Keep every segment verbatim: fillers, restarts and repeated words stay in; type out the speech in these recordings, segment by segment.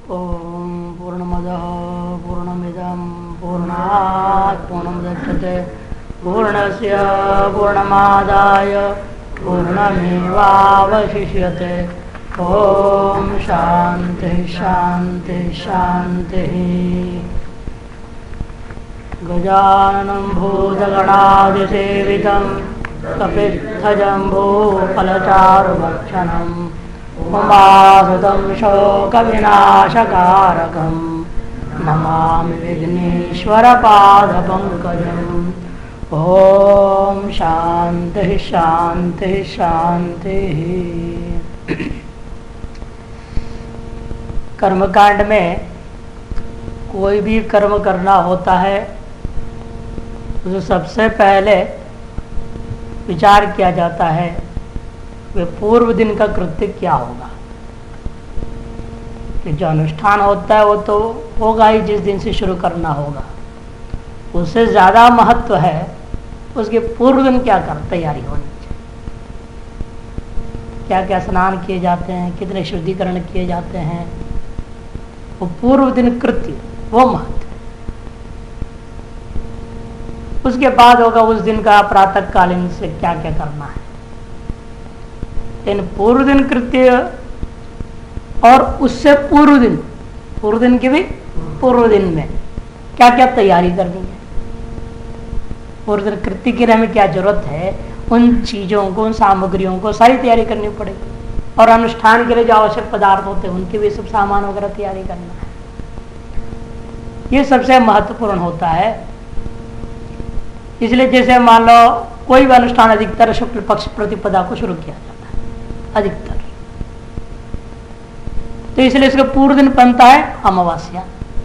ओम पूर्णमदः पूर्णमिदं पूर्णात् पूर्णमुदच्यते पूर्णस्य पूर्णमादाय पूर्णमेवावशिष्यते। ओम शांति शांति शांति। गजाननं भूतगणादिसेवितं कपित्थजम्बूफलचारुभक्षणम् उमासुतं शोकविनाशकारकं नमामि विघ्नेश्वरपादपङ्कजम्। ओम शांति शांति शांति। कर्मकांड में कोई भी कर्म करना होता है तो सबसे पहले विचार किया जाता है वे पूर्व दिन का कृत्य क्या होगा। कि जो अनुष्ठान होता है वो तो होगा ही, जिस दिन से शुरू करना होगा। उससे ज़्यादा महत्व है उसके पूर्व दिन क्या कर तैयारी होनी चाहिए, क्या क्या स्नान किए जाते हैं, कितने शुद्धिकरण किए जाते हैं, वो पूर्व दिन कृत्य वो महत्व। उसके बाद होगा उस दिन का प्रातः कालीन से क्या क्या करना है। इन पूर्व दिन कृत्य और उससे पूर्व दिन, पूर्व दिन के भी पूर्व दिन में क्या क्या तैयारी करनी है, पूर्व दिन कृत्य के लिए हमें क्या जरूरत है, उन चीजों को, उन सामग्रियों को सारी तैयारी करनी पड़ेगी। और अनुष्ठान के लिए जो आवश्यक पदार्थ होते हैं उनके भी सब सामान वगैरह तैयारी करना है। ये सबसे महत्वपूर्ण होता है। इसलिए जैसे मान लो कोई भी अनुष्ठान अधिकतर शुक्ल पक्ष प्रतिपदा को शुरू किया जाता है अधिकतर, तो इसलिए इसका पूर्व दिन बनता है अमावस्या।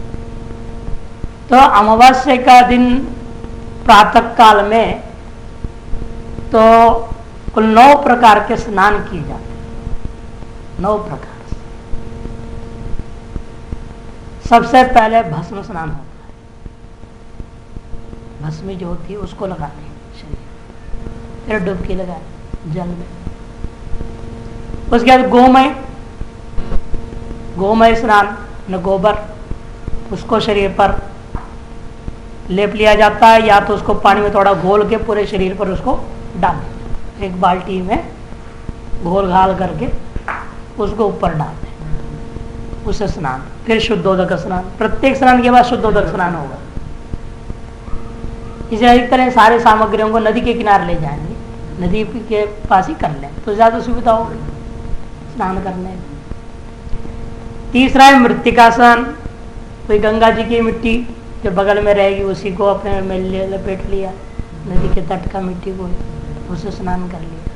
तो अमावस्या का दिन प्रातः काल में तो कुल नौ प्रकार के स्नान किए जाते हैं। नौ प्रकार से सबसे पहले भस्म स्नान होता है। भस्मी जो होती है उसको लगाते हैं शरीर, फिर डुबकी लगाए जल में। उसके बाद गोमय, गोमय स्नान न गोबर, उसको शरीर पर लेप लिया जाता है, या तो उसको पानी में थोड़ा घोल के पूरे शरीर पर उसको डाल देते, एक बाल्टी में घोल घाल करके उसको ऊपर डालते हैं, उससे स्नान। फिर शुद्धोदक स्नान, प्रत्येक स्नान के बाद शुद्धोदक स्नान होगा। इसे एक तरह सारे सामग्रियों को नदी के किनारे ले जाएंगे, नदी के पास ही कर लें तो ज्यादा सुविधा होगी स्नान करने में। तीसरा है मृत्तिका स्नान, कोई गंगा जी की मिट्टी जो बगल में रहेगी उसी को अपने में लपेट लिया, नदी के तट का मिट्टी को, उसे स्नान कर लिया।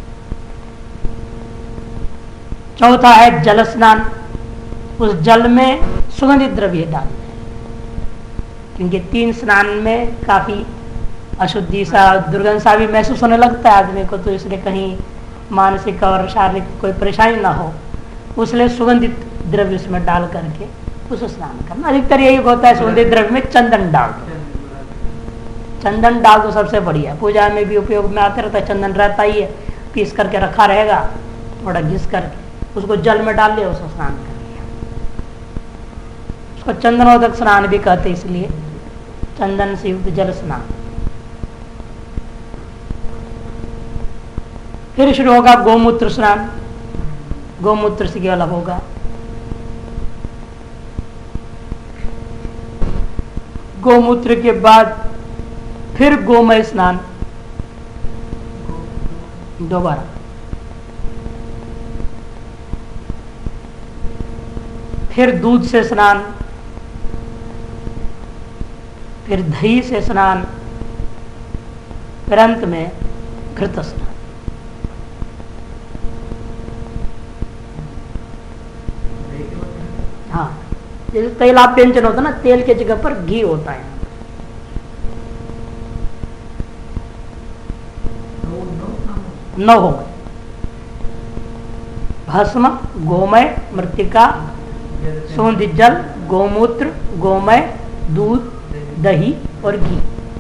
चौथा है जल स्नान, उस जल में सुगंधित द्रव्य डालना है, क्योंकि तीन स्नान में काफी अशुद्धि सा, दुर्गंध सा भी महसूस होने लगता है आदमी को, तो इसलिए कहीं मानसिक और शारीरिक कोई परेशानी ना हो, उसलिए सुगंधित द्रव्य उसमें डाल करके उसे स्नान करना। अधिकतर यही होता है, सुगंधित द्रव्य में चंदन डाल दो, चंदन डाल दो सबसे बढ़िया। पूजा में भी उपयोग में आते रहता है, चंदन रहता ही है, पीस करके रखा रहेगा, थोड़ा घिस करके उसको जल में डाल लिया, उसको स्नान कर लिया। उसको चंदनोदक स्नान भी कहते, इसलिए चंदन से युक्त जल स्नान। फिर शुरू होगा गोमूत्र स्नान, गोमूत्र से अलग होगा। गोमूत्र के बाद फिर गोमय स्नान दोबारा, फिर दूध से स्नान, फिर दही से स्नान, फिर अंत में घृत स्नान। हाँ, जैसे तैलाभ्यंजन होता है ना, तेल के जगह पर घी होता है। नौ हो गए, भस्म, गोमय, मृत्तिका, सुगंधित जल, गोमूत्र, गोमय, दूध, दही और घी।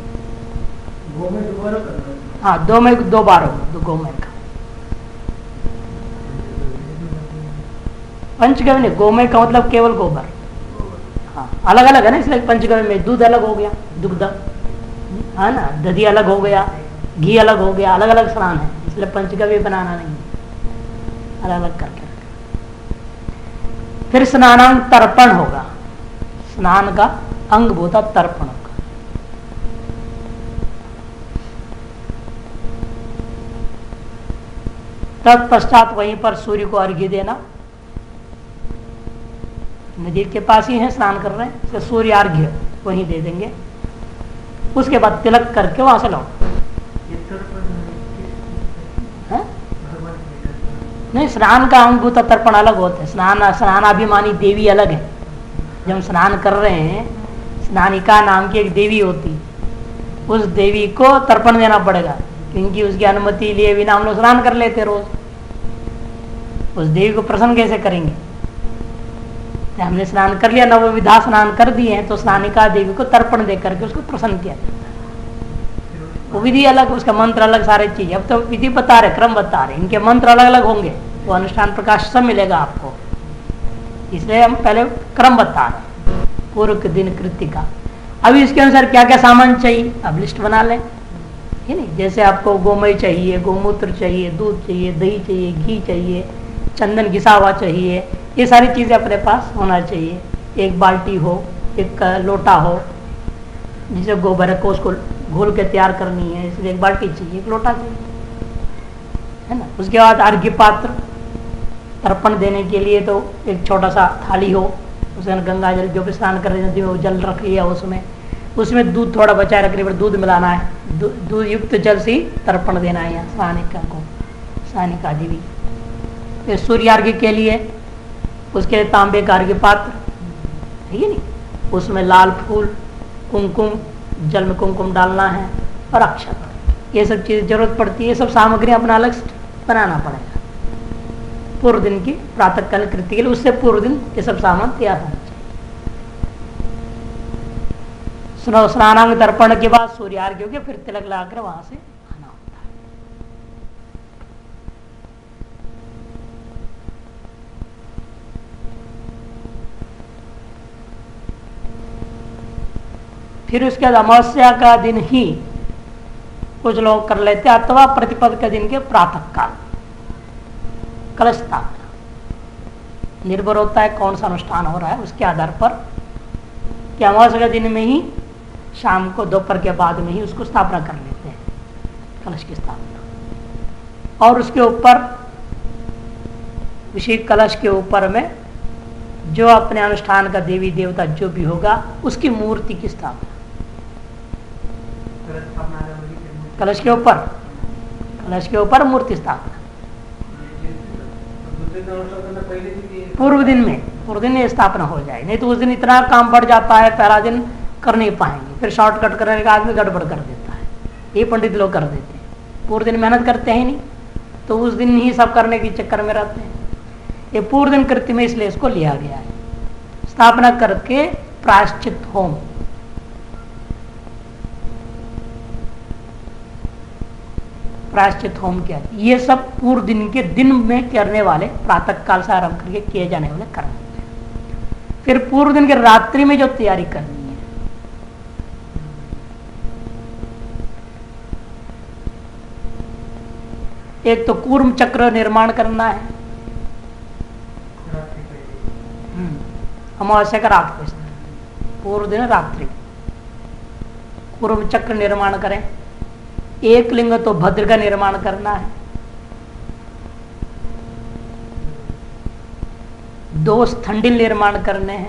हाँ, दो में दो बार होगा, दो गोमय का। पंचगव्य नहीं, गोमय का मतलब केवल गोबर। हाँ, अलग अलग है ना, इसलिए पंचगव्य में दूध अलग हो गया, दुग्ध है ना, दधी अलग हो गया, घी अलग हो गया, अलग अलग स्नान है, इसलिए पंचगव्य बनाना नहीं, अलग अलग करके। फिर स्नानांग तर्पण होगा, स्नान का अंग होता तर्पण का। तत्पश्चात वहीं पर सूर्य को अर्घ्य देना, नदी के पास ही है, स्नान कर रहे हैं, तो सूर्य अर्घ्य वहीं दे देंगे। उसके बाद तिलक करके वहां से लौट। नहीं, स्नान का अंग भूत तर्पण अलग होता है, स्नान स्नानाभिमानी देवी अलग है। जब हम स्नान कर रहे हैं, स्नानिका नाम की एक देवी होती है, उस देवी को तर्पण देना पड़ेगा, क्योंकि उसकी अनुमति लिए बिना हम लोग स्नान कर लेते रोज। उस देवी को प्रसन्न कैसे करेंगे? हमने स्नान कर लिया, नवविधा स्नान कर दिए हैं, तो स्नानिका देवी को तर्पण दे करके उसको प्रसन्न किया जाता है। वो विधि अलग, उसका मंत्र अलग, सारे चीज। अब तो विधि बता रहे, क्रम बता रहे, इनके मंत्र अलग अलग होंगे, वो अनुष्ठान प्रकाश सब मिलेगा आपको, इसलिए हम पहले क्रम बता रहे हैं पूर्व के दिन कृत्य का। अभी इसके अनुसार क्या क्या सामान चाहिए अब लिस्ट बना लें, है नहीं? जैसे आपको गोमय चाहिए, गोमूत्र चाहिए, दूध चाहिए, दही चाहिए, घी चाहिए, चंदन घिसा हुआ चाहिए, ये सारी चीजें अपने पास होना चाहिए। एक बाल्टी हो, एक लोटा हो, जिसे गोबर को उसको घोल के तैयार करनी है, इसलिए एक बाल्टी चाहिए, एक लोटा चाहिए, है ना। उसके बाद अर्घ्य पात्र, तर्पण देने के लिए तो एक छोटा सा थाली हो, उसमें गंगा जल जो भी स्नान कर रहे नदी में वो जल रख लिया, उसमें उसमें दूध थोड़ा बचाए रखने पर दूध मिलाना है, दूध युक्त जल से ही तर्पण देना है यहाँ स्नानिका को, स्नानिका देवी। फिर सूर्यार्घ्य के लिए उसके लिए तांबे का अर्घ्य पात्र, ठीक है नहीं, उसमें लाल फूल, कुमकुम, जल में कुमकुम डालना है, और अक्षत, ये सब चीज़ जरूरत पड़ती है। ये सब सामग्री अपना अलग बनाना पड़ेगा पूर्व दिन की प्रातःकाल कृत्य के लिए, उससे पूर्व दिन ये सब सामान तैयार होना चाहिए। सुनो, स्नानांग तर्पण के बाद सूर्यार्घ्य हो गया, फिर तिलक लगाकर वहां से आना होता है। फिर उसके बाद अमावस्या का दिन ही कुछ लोग कर लेते, अथवा प्रतिपद के दिन के प्रातः काल कलश स्थापना, निर्भर होता है कौन सा अनुष्ठान हो रहा है उसके आधार पर, कि अमावस्या के दिन में ही शाम को दोपहर के बाद में ही उसको स्थापना कर लेते हैं, कलश की स्थापना। और उसके ऊपर उसी कलश के ऊपर में जो अपने अनुष्ठान का देवी देवता जो भी होगा उसकी मूर्ति की स्थापना, कलश के ऊपर, कलश के ऊपर मूर्ति स्थापना पूर्व दिन में, पूर्व दिन में स्थापना हो जाए, नहीं तो उस दिन इतना काम बढ़ जाता है, पहला दिन कर नहीं पाएंगे, फिर शॉर्टकट करने का आदमी गड़बड़ कर देता है, ये पंडित लोग कर देते हैं, पूर्व दिन मेहनत करते हैं नहीं, तो उस दिन ही सब करने के चक्कर में रहते हैं। ये पूर्व दिन कृत्य में इसलिए इसको लिया गया है। स्थापना करके प्रायश्चित होम, प्रायश्चित होम किया, ये सब पूर्व दिन के दिन में करने वाले, प्रातः काल से आरंभ करके किए जाने वाले कर्म। फिर पूर्व दिन के रात्रि में जो तैयारी करनी है, एक तो कूर्म चक्र निर्माण करना है, अमावस्या का रात को, पूर्व दिन रात्रि कूर्म चक्र निर्माण करें। एक लिंग तो भद्र का निर्माण करना है, दो स्थंडिल निर्माण करने हैं,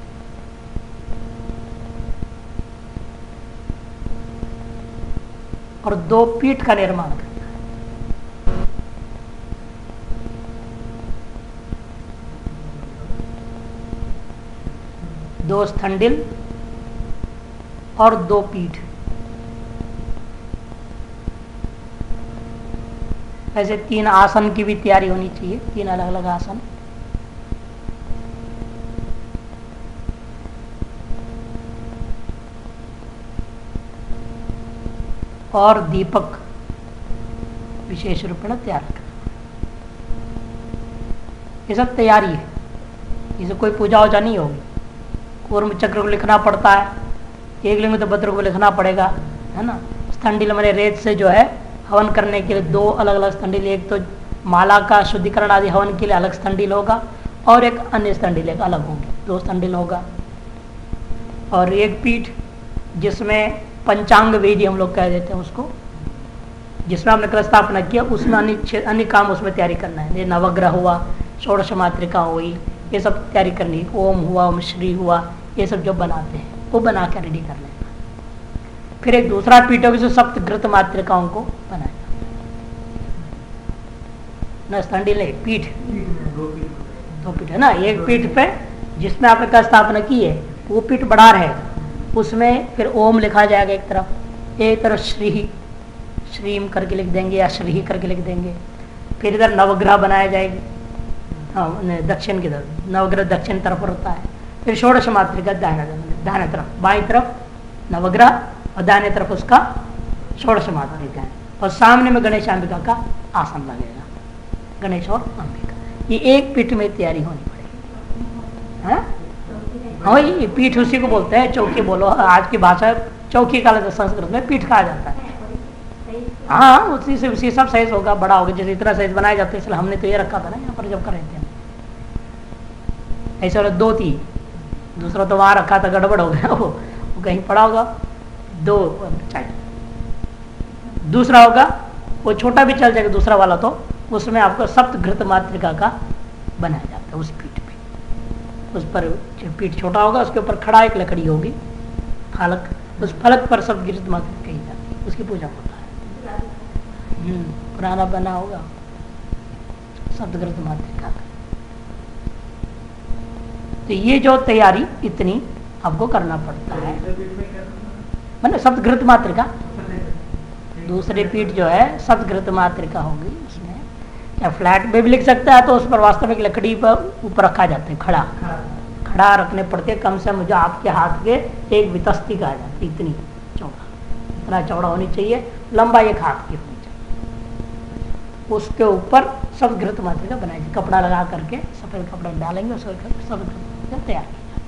और दो पीठ का निर्माण करना है। दो स्थंडिल और दो पीठ, ऐसे तीन आसन की भी तैयारी होनी चाहिए, तीन अलग अलग आसन। और दीपक विशेष रूप में तैयार करना, ये सब तैयारी है। इसे कोई पूजा वूजा नहीं होगी। कूर्म चक्र को लिखना पड़ता है, एक लिंग तो भद्र को लिखना पड़ेगा, है ना। स्थंडिल मैंने रेत से जो है हवन करने के लिए दो अलग अलग स्थंडिल, एक तो माला का शुद्धिकरण आदि हवन के लिए अलग स्थंडिल होगा और एक अन्य स्थंडिल एक अलग होगी, दो स्थंडिल होगा। और एक पीठ जिसमें पंचांग वेदी हम लोग कह देते हैं उसको, जिसमें आपने कलश स्थापना किया, उसमें अन्य अन्य काम उसमें तैयारी करना है। ये नवग्रह हुआ, षोडश मातृका हुई, ये सब तैयारी करनी, ओम हुआ, ओम श्री हुआ, ये सब जो बनाते हैं वो बना कर रेडी कर लेना। फिर एक दूसरा पीठ होगा जो सप्त घृत मातृकाओं को बनाया न, स्थंडिल नहीं, पीठ दो पीठ है ना। एक पीठ पे जिसमें आपने कलश स्थापना की है वो पीठ बड़ा रहेगा, उसमें फिर ओम लिखा जाएगा एक तरफ, एक तरफ श्री श्रीम करके लिख देंगे या श्री करके लिख देंगे। फिर इधर नवग्रह बनाया जाएगी, हाँ दक्षिण की तरफ नवग्रह दक्षिण तरफ होता है। फिर षोडश मातृका दाहिना दाहिने तरफ, बाईं तरफ नवग्रह और दाहिने तरफ उसका षोडश मातृका है। और सामने में गणेश अंबिका का आसन लगेगा, गणेश और अंबिका। ये एक पीठ में तैयारी होनी पड़ेगी। हाँ हाँ ये पीठ उसी को बोलते हैं, चौकी बोलो आज की भाषा, चौकी का संस्कृत में पीठ कहा जाता है। हाँ उसी से उसी सब साइज होगा, बड़ा होगा, जैसे इतना साइज बनाया जाता है, इसलिए हमने तो ये रखा था ना यहाँ पर जब कर रहे थे ऐसे वाला दो थी, दूसरा तो वहां रखा था गड़बड़ हो गया, वो, वो कहीं पड़ा होगा, दो चाहिए। दूसरा होगा वो छोटा भी चल जाएगा दूसरा वाला, तो उसमें आपको सप्त घृत मातृका का बनाया जाता है उस पीठ पे। उस पर पीठ छोटा होगा, उसके ऊपर खड़ा एक लकड़ी होगी फलक, उस फलक पर सप्त घृत मातृका कही जाती है, उसकी पूजा होता है। पुराना बना होगा सप्तघृत मातृका का। तो ये जो तैयारी इतनी आपको करना पड़ता है, मतलब सप्तघृत मातृका। दूसरे पीठ जो है सप्तघृत मातृका होगी, उसमें या फ्लैट में भी लिख सकता है, तो उस पर वास्तविक लकड़ी पर ऊपर रखा जाता है, खड़ा खड़ा रखने पड़ते, कम से कम जो आपके हाथ के एक वितस्ती कहा जाता है, इतनी चौड़ा, इतना चौड़ा होनी चाहिए, लंबा एक हाथ की होनी चाहिए। उसके ऊपर सब घृत मातृका बनाएगी, कपड़ा लगा करके सफेद कपड़ा डालेंगे, उसके सब तैयार की जाती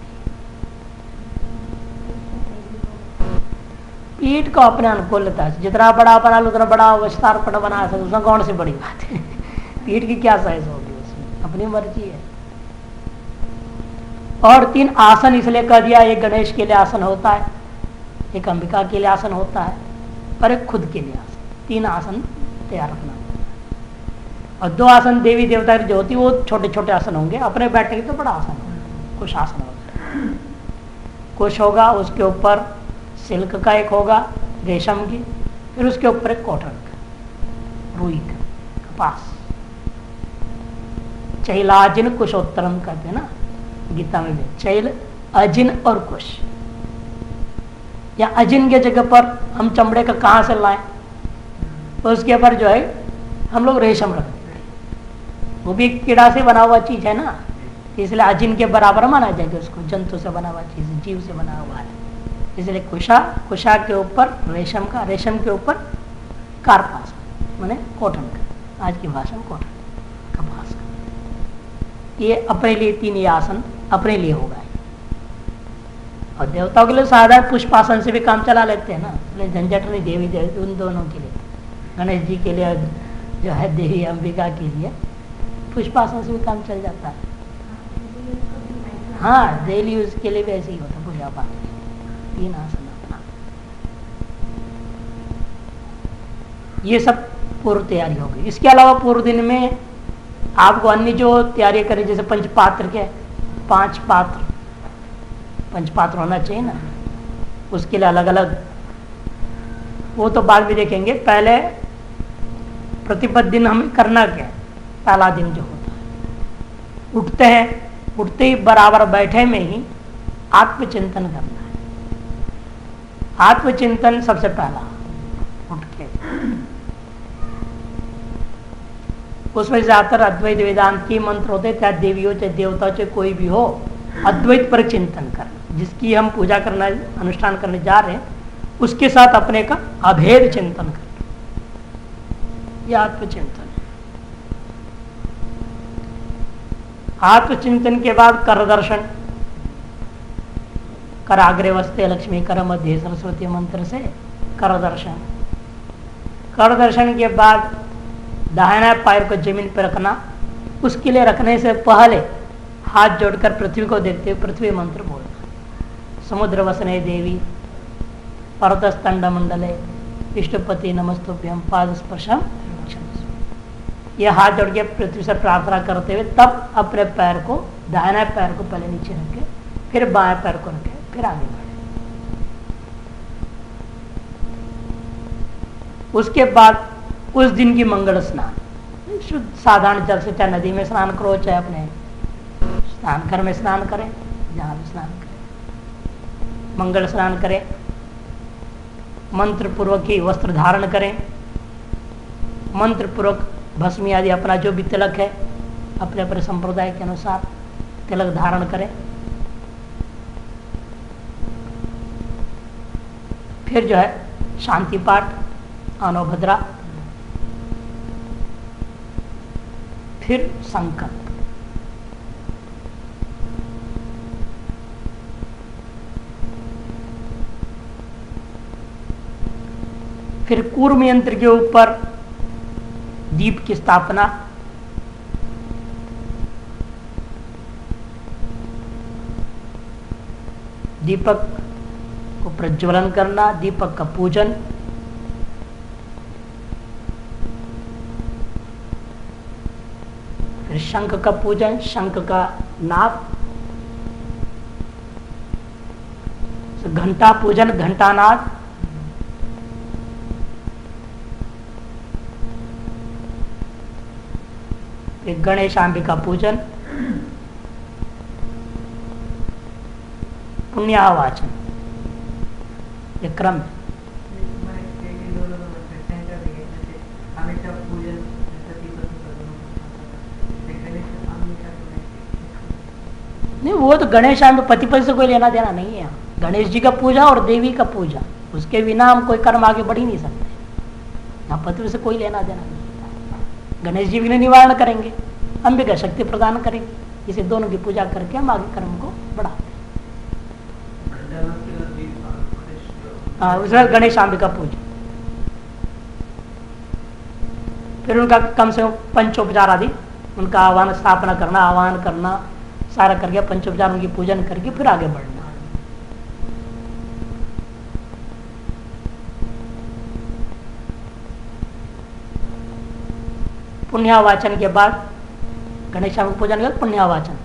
है। पीठ को अपने अनुकूलता से जितना बड़ा बना लो उतना बड़ा विस्तार पट बना सकते, उसमें कौन सी बड़ी बात है। पीठ की क्या साइज होगी, उसमें अपनी मर्जी है। और तीन आसन इसलिए कह दिया, एक गणेश के लिए आसन होता है, एक अंबिका के लिए आसन होता है और एक खुद के लिए आसन। तीन आसन तैयार रखना और दो आसन देवी देवता की जो होती है वो छोटे छोटे आसन होंगे, अपने बैठने के तो बड़ा आसन होगा, कुछ आसन होगा, कुछ होगा, उसके ऊपर सिल्क का एक होगा रेशम की, फिर उसके ऊपर एक कॉटन का, रुई का, कपास। चैलाजिन कुशोत्तरम कहते हैं ना गीता में भी, चैल अजिन और कुश। या अजिन के जगह पर हम चमड़े का कहाँ से लाएं, तो उसके ऊपर जो है हम लोग रेशम रखते हैं, वो भी एक कीड़ा से बना हुआ चीज है ना, इसलिए अजिन के बराबर माना जाएगा उसको, जंतु से बना हुआ चीज, जीव से बना हुआ है, इसलिए कुशा, कुशा के ऊपर रेशम का, रेशम के ऊपर कार्पास माने कॉटन का, आज की भाषा में कॉटन कपास का। ये अपने लिए तीन ये आसन अपने लिए होगा। और देवताओं के लिए साधारण पुष्पासन से भी काम चला लेते हैं ना, इसलिए झंझट नहीं, देवी देवी उन दोनों के लिए, गणेश जी के लिए जो है, देवी अंबिका के लिए पुष्पासन से भी काम चल जाता है। हाँ डेली यूज के लिए भी ऐसे ही होता है पूजा पाठ, तीन आसन अपना। ये सब पूर्व तैयारी होगी। इसके अलावा पूर्व दिन में आपको अन्य जो तैयारी करें, जैसे पंचपात्र के पांच पात्र, पंचपात्र होना चाहिए ना, उसके लिए अलग अलग, वो तो बाद में देखेंगे। पहले प्रतिपद दिन हमें करना क्या है, पहला दिन जो होता है, उठते हैं, उठते ही बराबर बैठे में ही आत्मचिंतन करना है। आत्मचिंतन सबसे पहला उठ के, उसमें ज्यादातर अद्वैत वेदांत की मंत्र होते, चाहे देवी हो चाहे देवता हो चाहे कोई भी हो, अद्वैत पर चिंतन करना, जिसकी हम पूजा करना अनुष्ठान करने जा रहे हैं उसके साथ अपने का अभेद चिंतन करना, यह आत्मचिंतन है। आत्मचिंतन के बाद कर दर्शन, कर आग्रे वस्ते लक्ष्मी, कर मध्य सरस्वती मंत्र से कर दर्शन। कर दर्शन के बाद दाहिना पैर को जमीन पर रखना, उसके लिए रखने से पहले हाथ जोड़कर पृथ्वी को देखते हुए पृथ्वी मंत्र बोलना। समुद्र वसने देवी पर्वतस्तंड मंडले विष्णुपति नमस्तुभ्यम पाद स्पर्शम। यह हाथ जोड़ के पृथ्वी से प्रार्थना करते हुए तब अपने पैर को, दाहिना पैर को पहले नीचे रखे, फिर बाएं पैर को रखे, फिर आगे बढ़े। उसके बाद उस दिन की मंगल स्नान, शुद्ध साधारण जल से, चाहे नदी में स्नान करो, चाहे अपने स्नान घर में स्नान करें, जहां भी स्नान करें, मंगल स्नान करें। मंत्र पूर्वक ही वस्त्र धारण करें, मंत्र पूर्वक भस्मी आदि अपना जो भी तिलक है अपने अपने संप्रदाय के अनुसार तिलक धारण करें। फिर जो है शांति पाठ, अनोभद्रा, फिर संकल्प। फिर कूर्म यंत्र के ऊपर दीप की स्थापना, दीपक को प्रज्वलन करना, दीपक का पूजन, फिर शंख का पूजन, शंख का नाद, घंटा पूजन, घंटानाद, फिर गणेश अंबिका पूजन, पुण्यावाचन, ये क्रम है। नहीं, वो तो गणेश पति पति से कोई लेना देना नहीं है। गणेश जी का पूजा और देवी का पूजा, उसके बिना हम कोई कर्म आगे बढ़ ही नहीं सकते। यहाँ पति से कोई लेना देना नहीं। गणेश जी भी निवारण करेंगे, अंबिका शक्ति प्रदान करेंगे, इसे दोनों की पूजा करके हम आगे कर्म को बढ़ाते हैं। हाँ, उसमें गणेश अंबिका पूजा, फिर उनका कम से कम पंचोपचार आदि, उनका आह्वान स्थापना करना, आह्वान करना सारा करके पंचोपचार उनकी पूजन करके फिर आगे बढ़ना। पुण्यावाचन के बाद गणेश का पूजन के बाद पुण्यावाचन,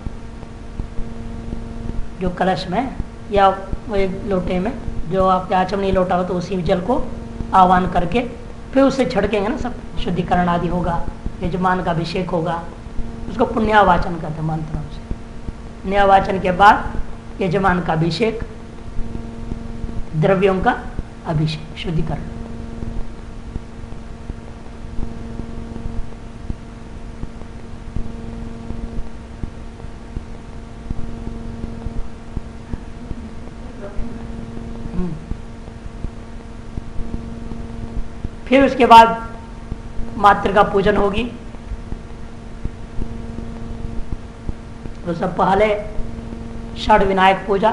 जो कलश में या वो एक लोटे में जो आपके आचमनी लोटा हो तो उसी जल को आह्वान करके फिर उससे छिड़केंगे ना, सब शुद्धिकरण आदि होगा, यजमान का अभिषेक होगा, उसको पुण्यावाचन कहते हैं मंत्रों से। पुण्यावाचन के बाद यजमान का अभिषेक, द्रव्यों का अभिषेक, शुद्धिकरण। फिर उसके बाद मातृ का पूजन होगी। तो सब पहले षड विनायक पूजा,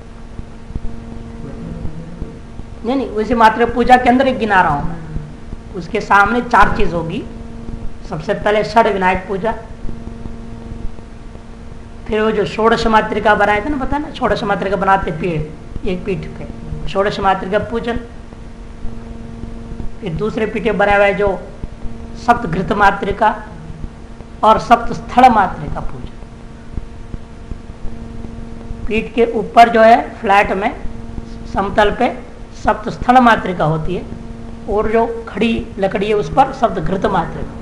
नहीं नहीं उसी मातृ पूजा के अंदर एक गिना रहा हूं मैं। उसके सामने चार चीज होगी। सबसे पहले षड विनायक पूजा, फिर वो जो षोडश मातृका बनाए थे ना, पता ना, षोडश मातृका बनाते पीठ, एक पीठ पे षोडश मातृका पूजन। फिर दूसरे पीठे बनाए हुए जो सप्त घृत मातृका और सप्त स्थल मातृका पूजन। पीठ के ऊपर जो है फ्लैट में समतल पे सप्त स्थल मातृका होती है और जो खड़ी लकड़ी है उस पर सप्त घृत मातृका।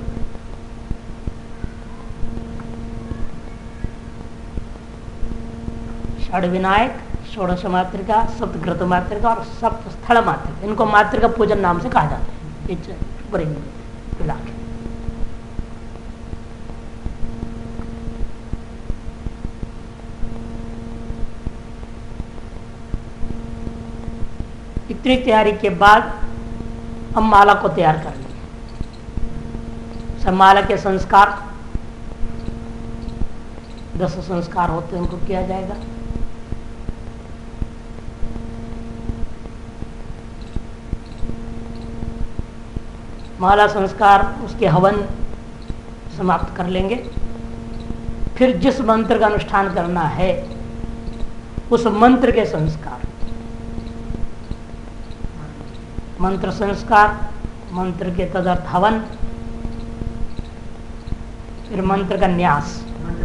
षड विनायक, षोडश मातृका, सप्त घृत मातृका और सप्त स्थल मातृका, इनको मातृका पूजन नाम से कहा जाता है। इतनी तैयारी के बाद हम माला को तैयार कर लेंगे। सब माला के संस्कार, दस संस्कार होते हैं उनको किया जाएगा। माला संस्कार उसके हवन समाप्त कर लेंगे। फिर जिस मंत्र का अनुष्ठान करना है उस मंत्र के संस्कार, मंत्र संस्कार, मंत्र के तदर्थ हवन, फिर मंत्र का न्यास।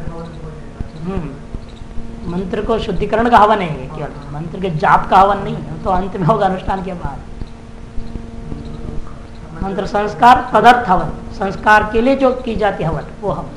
हम्म मंत्र को शुद्धिकरण का हवन है, केवल मंत्र के जाप का हवन नहीं है, तो अंत में होगा अनुष्ठान के बाद। मंत्र संस्कार तदर्थ हवन, संस्कार के लिए जो की जाती हवन वो हवन।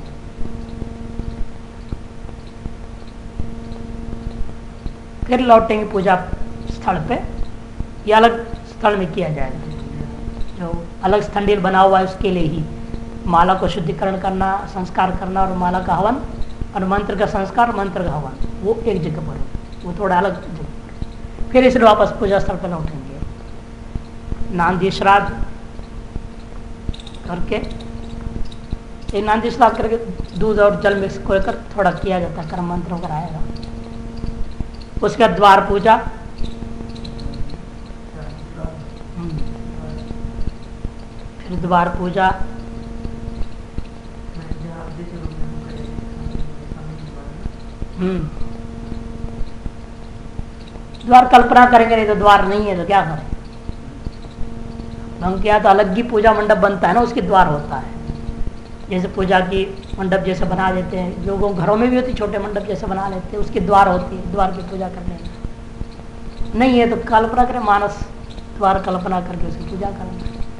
फिर लौटेंगे पूजा स्थल पे, या अलग स्थल में किया जाएगा। जो अलग स्थंडील बना हुआ है उसके लिए ही माला को शुद्धिकरण करना, संस्कार करना और माला का हवन, और मंत्र का संस्कार, मंत्र का हवन वो एक जगह पर हो, वो थोड़ा अलग जगह पर। फिर इसलिए वापस पूजा स्थल पर लौटेंगे। नांदी श्राद्ध करके, ये नांदी श्राद्ध करके दूध और जल मिक्स कर थोड़ा किया जाता है, कर्म मंत्र होकर आएगा। उसके बाद द्वार पूजा, फिर द्वार पूजा, हम्म द्वार कल्पना करेंगे, नहीं तो द्वार नहीं है तो क्या करें। हम क्या तो अलग ही पूजा मंडप बनता है ना, उसके द्वार होता है। जैसे पूजा की मंडप जैसे बना देते हैं, लोगों घरों में भी होती, छोटे मंडप जैसे बना लेते हैं, उसके द्वार होती है, द्वार की पूजा करने में। नहीं है तो कल्पना करें, मानस द्वार कल्पना करके उसकी पूजा करें।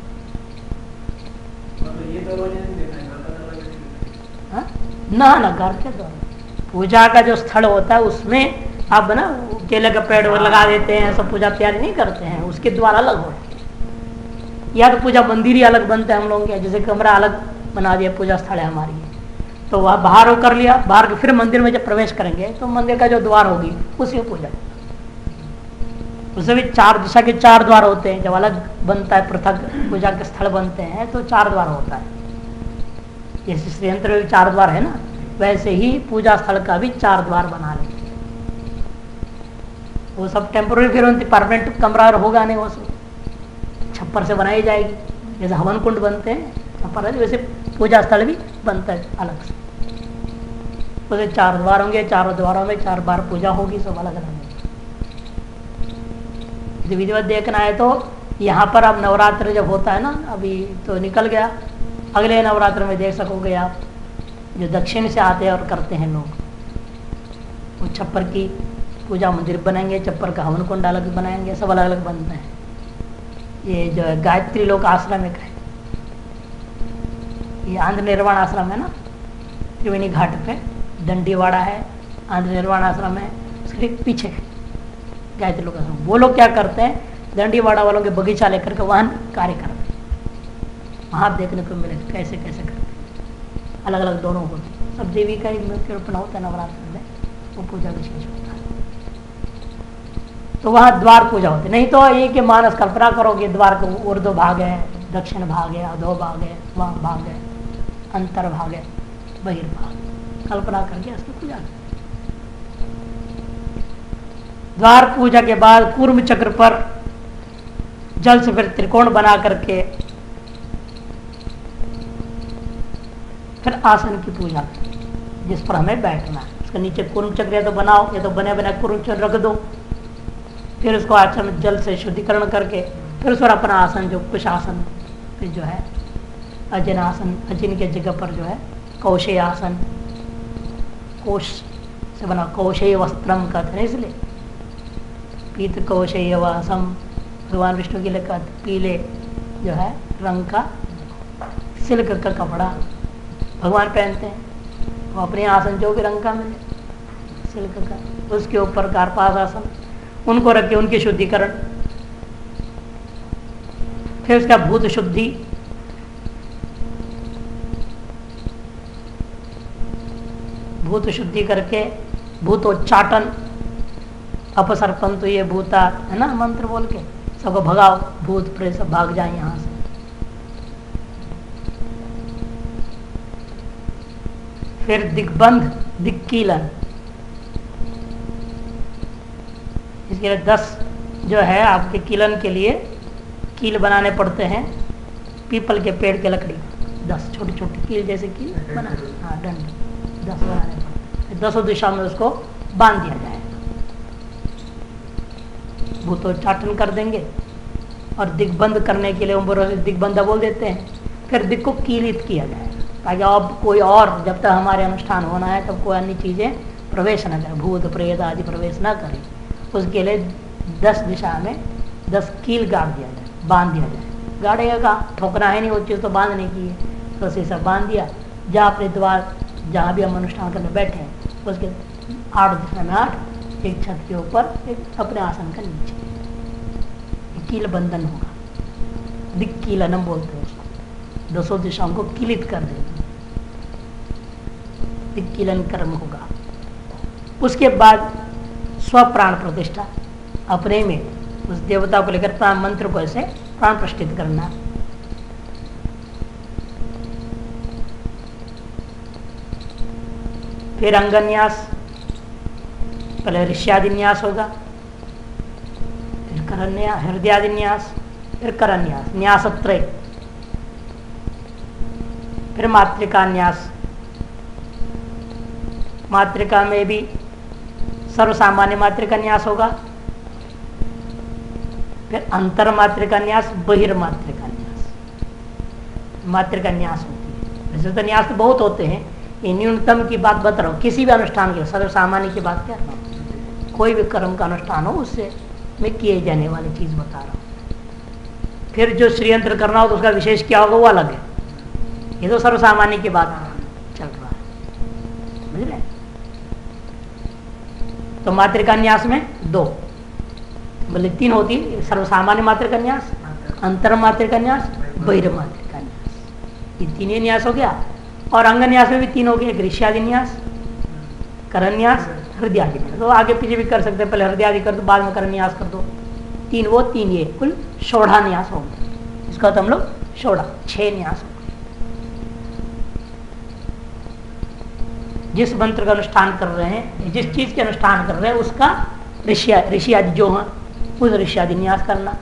ना ना घर के द्वार, पूजा का जो स्थल होता है उसमें आप ना केले का पेड़ लगा देते हैं, सब पूजा तैयारी नहीं करते हैं, उसके द्वार अलग होते हैं। या तो पूजा मंदिर ही अलग बनता है हम लोगों के, जैसे कमरा अलग बना दिया, पूजा स्थल है हमारी, तो वह बाहर हो कर लिया, बाहर के फिर मंदिर में जब प्रवेश करेंगे तो मंदिर का जो द्वार होगी उसी में पूजा। उससे भी चार दिशा के चार द्वार होते हैं, जब अलग बनता है पृथक पूजा के स्थल बनते हैं तो चार द्वार होता है। जैसे श्रीयंत्र में चार द्वार है ना, वैसे ही पूजा स्थल का भी चार द्वार बना लेते हैं। वो सब टेम्पोररी, फिर उनकी परमानेंट कमरा होगा नहीं, वो सब छप्पर से बनाई जाएगी। जैसे हवन कुंड बनते हैं छप्पर है, वैसे पूजा स्थल भी बनता है अलग से। उसे चार द्वार होंगे, चारों द्वारों में चार बार पूजा होगी, सब अलग अलग। विधिवत देखना है तो यहाँ पर अब नवरात्र जब होता है ना, अभी तो निकल गया, अगले नवरात्र में देख सकोगे आप, जो दक्षिण से आते हैं और करते हैं लोग, वो छप्पर की पूजा मंदिर बनाएंगे, छप्पर का हवन कुंड अलग बनाएंगे, सब अलग अलग बनते हैं। ये जो है गायत्री लोक आश्रम है, ये आंध्र निर्वाण आश्रम है ना, त्रिवेणी घाट पे दंडीवाड़ा है, आंध्र निर्वाण आश्रम है, उसके पीछे गायत्री लोक आश्रम। वो लोग क्या करते हैं, दंडीवाड़ा वालों के बगीचा लेकर के वहाँ कार्य करते हैं। वहाँ देखने को मिलेगा कैसे कैसे करते हैं, अलग अलग दोनों होते, सब देवी का एक निरूपण होता है नवरात्र में, वो पूजा विशेष होता है। तो वहाँ द्वार पूजा होती, नहीं तो ये कि मानस कल्पना करोगे द्वार को ऊर्ध्व भाग है, दक्षिण भाग है, अधो भाग है, वाम भाग है, अंतर भाग है, बहिर्भाग, कल्पना करके उसकी पूजा करते। द्वार पूजा के बाद कूर्म चक्र पर जल से फिर त्रिकोण बना करके फिर आसन की पूजा, जिस पर हमें बैठना है। उसके नीचे कूर्म चक्र या तो बनाओ, या तो बने बने कूर्म चक्र रख दो, फिर उसको आसन में जल से शुद्धिकरण करके फिर उस पर अपना आसन, जो कुछ आसन फिर जो है अजिन आसन, अजिन के जगह पर जो है कौशेय आसन, कोश से बना, कौशेय वस्त्रम कहते हैं, इसलिए पीत कौशेय वासम, भगवान विष्णु के लिए कहते, पीले जो है रंग का सिल्क का कपड़ा भगवान पहनते हैं, वो अपने आसन जो भी रंग का मिले सिल्क का, उसके ऊपर कार्पास आसन, उनको रख के उनकी शुद्धिकरण, फिर उसका भूत शुद्धि, भूत शुद्धि करके भूतोच्चाटन, अपसर्पण तो ये भूता है ना, मंत्र बोल के सबको भगाओ, भूत प्रेत सब भाग जाए यहाँ से। फिर दिग्बंध दिक्कीलन, इसके लिए दस जो है आपके कीलन के लिए कील बनाने पड़ते हैं, पीपल के पेड़ के लकड़ी, दस छोटी छोटी कील जैसे कील बना, हाँ दंड दस बनाने पड़ते हैं, दसों दिशा में उसको बांध दिया जाएगा, भूतोच्चाटन कर देंगे और दिग्बंध करने के लिए उम्र दिग्बंधा बोल देते हैं, फिर दिग को कीलित किया जाएगा ताकि अब कोई और जब तक हमारे अनुष्ठान होना है तब कोई अन्य चीजें प्रवेश न करें, भूत प्रेत आदि प्रवेश न करें। उसके लिए दस दिशा में दस कील गाड़ दिया जाए, बांध दिया जाए। गाड़ेगा कहाँ, ठोकना है नहीं, वो चीज़ तो बांधने की है, तो उसे सब बांध दिया। जहाँ अपने द्वार जहाँ भी हम अनुष्ठान करने बैठे हैं उसके आठ दिशा में आठ, एक छत के ऊपर, एक अपने आसन का नीचे, कील बंधन होगा, दिक्कीलनम बोलते हैं उसको, दसों दिशाओं को कीलित कर देंगे, दिक्कीलन कर्म होगा। उसके बाद स्वप्राण प्रतिष्ठा, अपने में उस देवता को लेकर प्राण मंत्र को ऐसे प्राण प्रतिष्ठित करना। फिर अंगन्यास, पहले ऋष्यादिन्यास होगा, फिर करन्या हृदयादिन्यास, फिर करन्यास, न्यासत्रय, फिर मातृका न्यास। मातृका में भी सर्वसामान्य मातृका न्यास होगा, फिर अंतर मातृका न्यास, बहिर्मातृका न्यास। मातृका न्यास होती है, वैसे तो न्यास तो बहुत होते हैं, ये न्यूनतम की बात बता रहा हूँ, किसी भी अनुष्ठान के सर्वसामान्य की बात कर रहा हूँ, कोई भी कर्म का अनुष्ठान हो उससे मैं किए जाने वाली चीज बता रहा हूँ। फिर जो श्रीयंत्र करना हो तो उसका विशेष क्या होगा वो अलग है, ये तो सर्वसामान्य की बात चल रहा है, समझ रहे। तो मातृका न्यास में दो, बोले तीन होती है, सर्वसामान्य मातृका न्यास, अंतर मातृका न्यास, बहिर्मातृका न्यास, ये तीन न्यास हो गया। और अंगन्यास में भी तीन हो गए, ऋष्यादिन्यास, करन्यास, हृदयादिन्यास। तो आगे पीछे भी कर सकते हैं, पहले हृदयादि कर दो बाद में करन्यास कर दो, तीन वो तीन ये, कुल षोढ़ा न्यास हो गया। इसका तो हम लोग षोढ़ा छह न्यास हो गए। जिस मंत्र का अनुष्ठान कर रहे हैं, जिस चीज के अनुष्ठान कर रहे हैं उसका ऋषि ऋषि आदि जो है उस ऋष्यादिन्यास करना।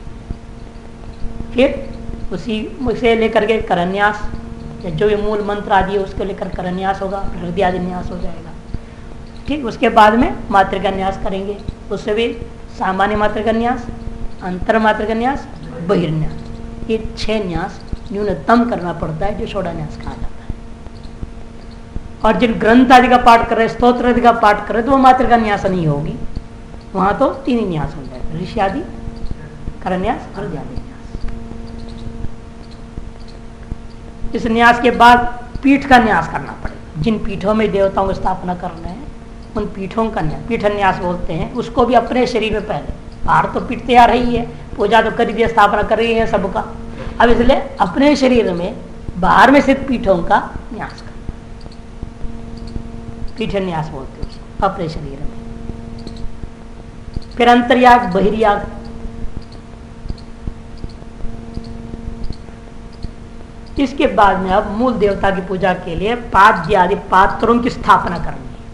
फिर उसी से लेकर के करन्यास, जो भी मूल मंत्र आदि है उसको लेकर करन्यास होगा, हृदयादिन्यास हो जाएगा। ठीक, उसके बाद में मातृका न्यास करेंगे, उससे भी सामान्य मातृका न्यास, अंतर मातृका न्यास, बहिर्न्यास, ये छह न्यास न्यूनतम करना पड़ता है, जो षोडा न्यास कहा जाता है। और जिन ग्रंथ आदि का पाठ कर रहे, स्तोत्र आदि का पाठ कर रहे, तो वो मातृका न्यास नहीं होगी, वहां तो तीन ही न्यास हो जाएगा, ऋषि आदि, करन्यास, हृदयादि न्यास। इस न्यास के बाद पीठ का न्यास करना पड़ेगा। जिन पीठों में देवताओं की स्थापना कर रहे हैं उन पीठों का न्यास, पीठ न्यास बोलते हैं उसको भी। अपने शरीर में पहले, बाहर तो पीठ तैयार ही है, पूजा तो कर दिया, स्थापना कर रही है सबका, अब इसलिए अपने शरीर में बाहर में स्थित पीठों का न्यास करना, पीठ न्यास बोलते हैं उसको, अपने शरीर में। फिर अंतर्याग, बहिर्याग, इसके बाद में अब मूल देवता की पूजा के लिए पाद्य आदि पात्रों की स्थापना करनी है।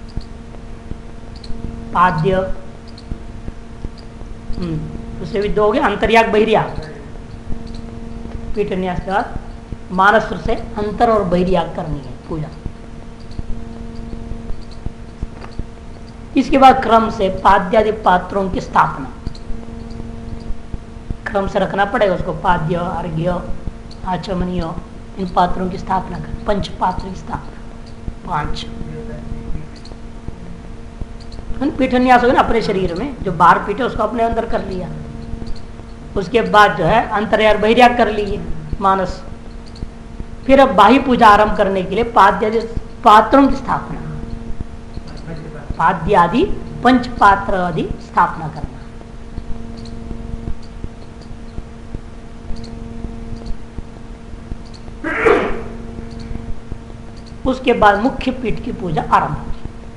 पाद्य, उससे भी दो हो गए, अंतर्याग, बहिर्याग। पीठ न्यास के बाद मानस से अंतर और बहिर्याग करनी है पूजा। इसके बाद क्रम से पाद्य आदि पात्रों की स्थापना, क्रम से रखना पड़ेगा उसको, पाद्य, अर्घ्य, आचमनीय, इन पात्रों की स्थापना कर, पंच पात्र की स्थापना, पांच पीठ न्यास हो गया ना अपने शरीर में, जो बाहर पीठ है उसको अपने अंदर कर लिया। उसके बाद जो है अंतर्याग बहिर्याग कर लिए मानस। फिर अब बाह्य पूजा आरंभ करने के लिए पाद्य पात्रों की स्थापना, पाद्य आदि पंच पात्र आदि स्थापना करना। उसके बाद मुख्य पीठ की पूजा आरंभ होगी।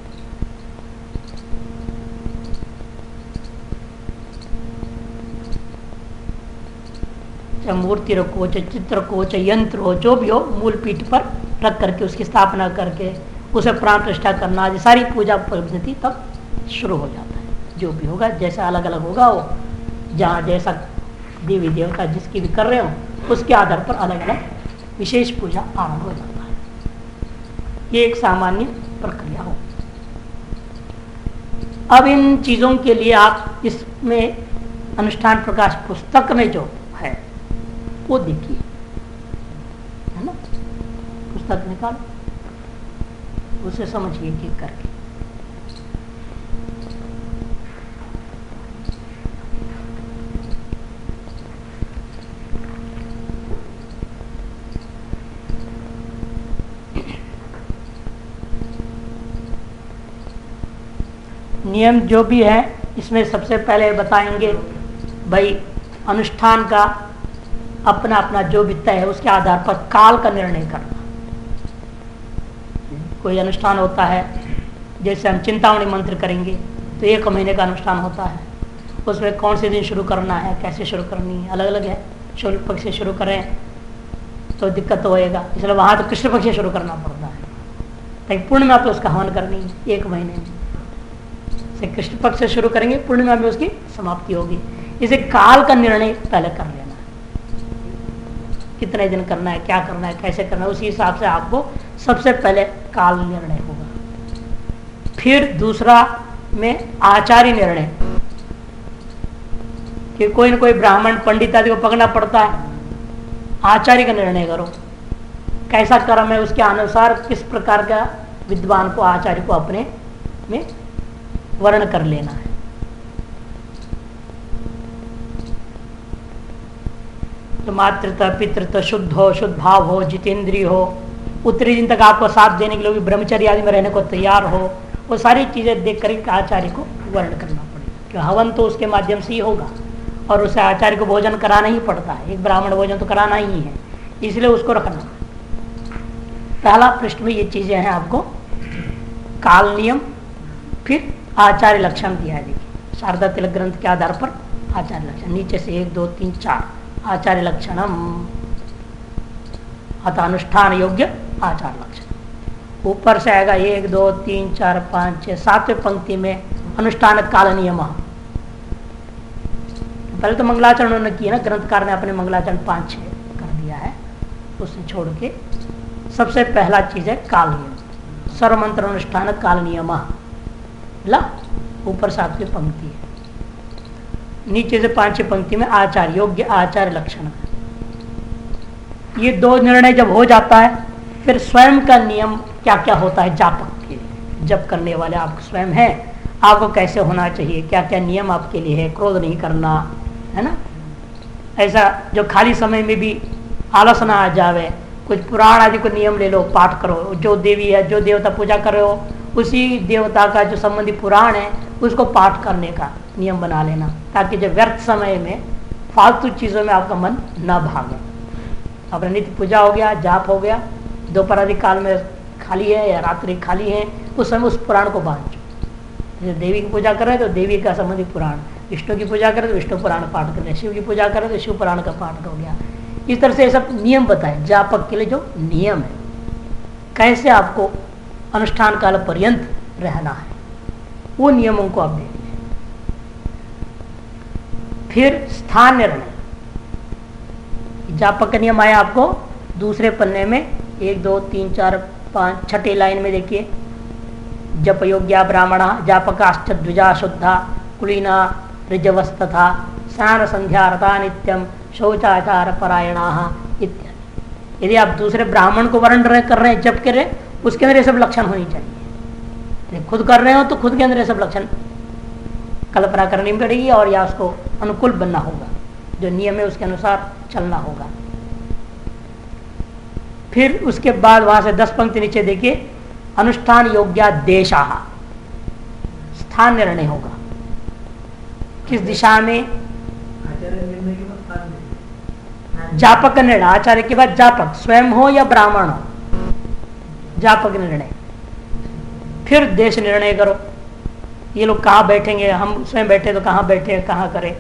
चाहे मूर्ति रखो, चाहे चित्र को, चाहे यंत्र हो, जो भी हो, मूल पीठ पर रख करके उसकी स्थापना करके उसे प्राण प्रतिष्ठा करना, आदि सारी पूजा पद्धति तब शुरू हो जाता है। जो भी होगा, जैसा अलग अलग होगा, वो जहाँ जैसा देवी देवता जिसकी भी कर रहे हो उसके आधार पर अलग अलग विशेष पूजा आरंभ हो जाता है। ये एक सामान्य प्रक्रिया हो। अब इन चीजों के लिए आप इसमें अनुष्ठान प्रकाश पुस्तक में जो है वो देखिए, है ना, पुस्तक निकालो, उसे समझिए कि करके। नियम जो भी है इसमें सबसे पहले बताएंगे भाई अनुष्ठान का अपना अपना जो भी तय है उसके आधार पर काल का निर्णय करना। कोई अनुष्ठान होता है, जैसे हम चिंतामणि मंत्र करेंगे तो एक महीने का अनुष्ठान होता है, उसमें कौन से दिन शुरू करना है, कैसे शुरू करनी है, अलग अलग है। शुक्ल पक्ष से शुरू करें तो दिक्कत होएगा, इसलिए वहाँ तो कृष्ण पक्ष से शुरू करना पड़ता है। लेकिन पूर्णिमा पे उसका हवन करनी है एक महीने में, से कृष्ण पक्ष से शुरू करेंगे, पूर्णिमा में उसकी समाप्ति होगी। इसे काल का निर्णय पहले कर लेना है, कितने दिन करना है, क्या करना है, कैसे करना है, उसी हिसाब से आपको सबसे पहले काल निर्णय होगा। फिर दूसरा में आचार्य निर्णय, कि कोई न कोई ब्राह्मण पंडित आदि को पकड़ना पड़ता है, आचार्य का निर्णय करो, कैसा कर्म है उसके अनुसार किस प्रकार का विद्वान को, आचार्य को अपने में वर्ण कर लेना है। तो मातृत्व पितृत्व शुद्ध हो, शुद्ध भाव हो, जितेंद्रिय हो, उत्तरी दिन तक आपको साथ देने के लिए ब्रह्मचर्य आदि में रहने को तैयार हो, वो सारी चीजें देख कर आचार्य को वर्ण करना पड़ेगा। क्यों, हवन तो उसके माध्यम से ही होगा और उसे आचार्य को भोजन कराना ही पड़ता है, एक ब्राह्मण भोजन तो कराना ही है, इसलिए उसको रखना। पहला पृष्ठ में ये चीजें हैं आपको, काल नियम, फिर आचार्य लक्षण दिया है। देखिए शारदा तिलक ग्रंथ के आधार पर आचार्य लक्षण, नीचे से एक दो तीन चार आचार्य लक्षणम, अतः अनुष्ठान योग्य आचार लक्षण। ऊपर से आएगा एक दो तीन चार पाँच छः, सातवें पंक्ति में अनुष्ठान काल नियम। पहले तो मंगलाचरण उन्होंने किया ना, ग्रंथकार ने अपने मंगलाचरण पाँच छः कर दिया है, उससे छोड़ के सबसे पहला चीज है काल नियम। सर्वमंत्र अनुष्ठान काल नियम, ला ऊपर सातवीं पंक्ति है, नीचे से पांचवी पंक्ति में आचार्य योग्य आचार्य लक्षण। ये दो निर्णय जब हो जाता है, फिर स्वयं का नियम क्या क्या होता है जापक के लिए। जप करने वाले आप स्वयं हैं, आपको कैसे होना चाहिए, क्या क्या नियम आपके लिए है, क्रोध नहीं करना, है ना। ऐसा जो खाली समय में भी आलस ना आ जावे, कुछ पुराण आदि को नियम ले लो, पाठ करो। जो देवी है, जो देवता पूजा कर रहे हो, उसी देवता का जो संबंधी पुराण है उसको पाठ करने का नियम बना लेना, ताकि जब व्यर्थ समय में फालतू चीज़ों में आपका मन न भागे। अपने नित्य पूजा हो गया, जाप हो गया, दोपहर काल में खाली है या रात्रि खाली है, उस समय उस पुराण को बांधो। जैसे देवी की पूजा करें तो देवी का संबंधी पुराण, विष्णु की पूजा करें तो विष्णु पुराण पाठ करें, शिव की पूजा करें तो शिव पुराण का पाठ हो गया। इस तरह से सब नियम बताए जापक के लिए, जो नियम है कैसे आपको अनुष्ठान काल पर्यंत रहना है, वो नियमों को आप देखिए। फिर स्थान निर्णय, जापक का नियम आया आपको दूसरे पन्ने में, एक दो तीन चार पाँच छठी लाइन में देखिए। जप योग्या ब्राह्मणा जापकाश्च द्विजा शुद्धा कुलीना ऋजवस्तथा स्नान संध्या रता नित्यम शौचाचार परायणा इत्यादि। यदि आप दूसरे ब्राह्मण को वर्ण कर रहे हैं, जप कर रहे हैं, उसके अंदर ये सब लक्षण होनी चाहिए। खुद कर रहे हो तो खुद के अंदर ये सब लक्षण कल्पना करनी पड़ेगी, और या उसको अनुकूल बनना होगा, जो नियम है उसके अनुसार चलना होगा। फिर उसके बाद वहां से दस पंक्ति नीचे देखिए, अनुष्ठान योग्या देशा, स्थान निर्णय होगा, किस दिशा में। जापक निर्णय, आचार्य के बाद जापक स्वयं हो या ब्राह्मण हो, जापक निर्णय। फिर देश निर्णय करो, ये लोग कहाँ बैठेंगे, हम स्वयं बैठे तो कहाँ बैठे, कहाँ करें।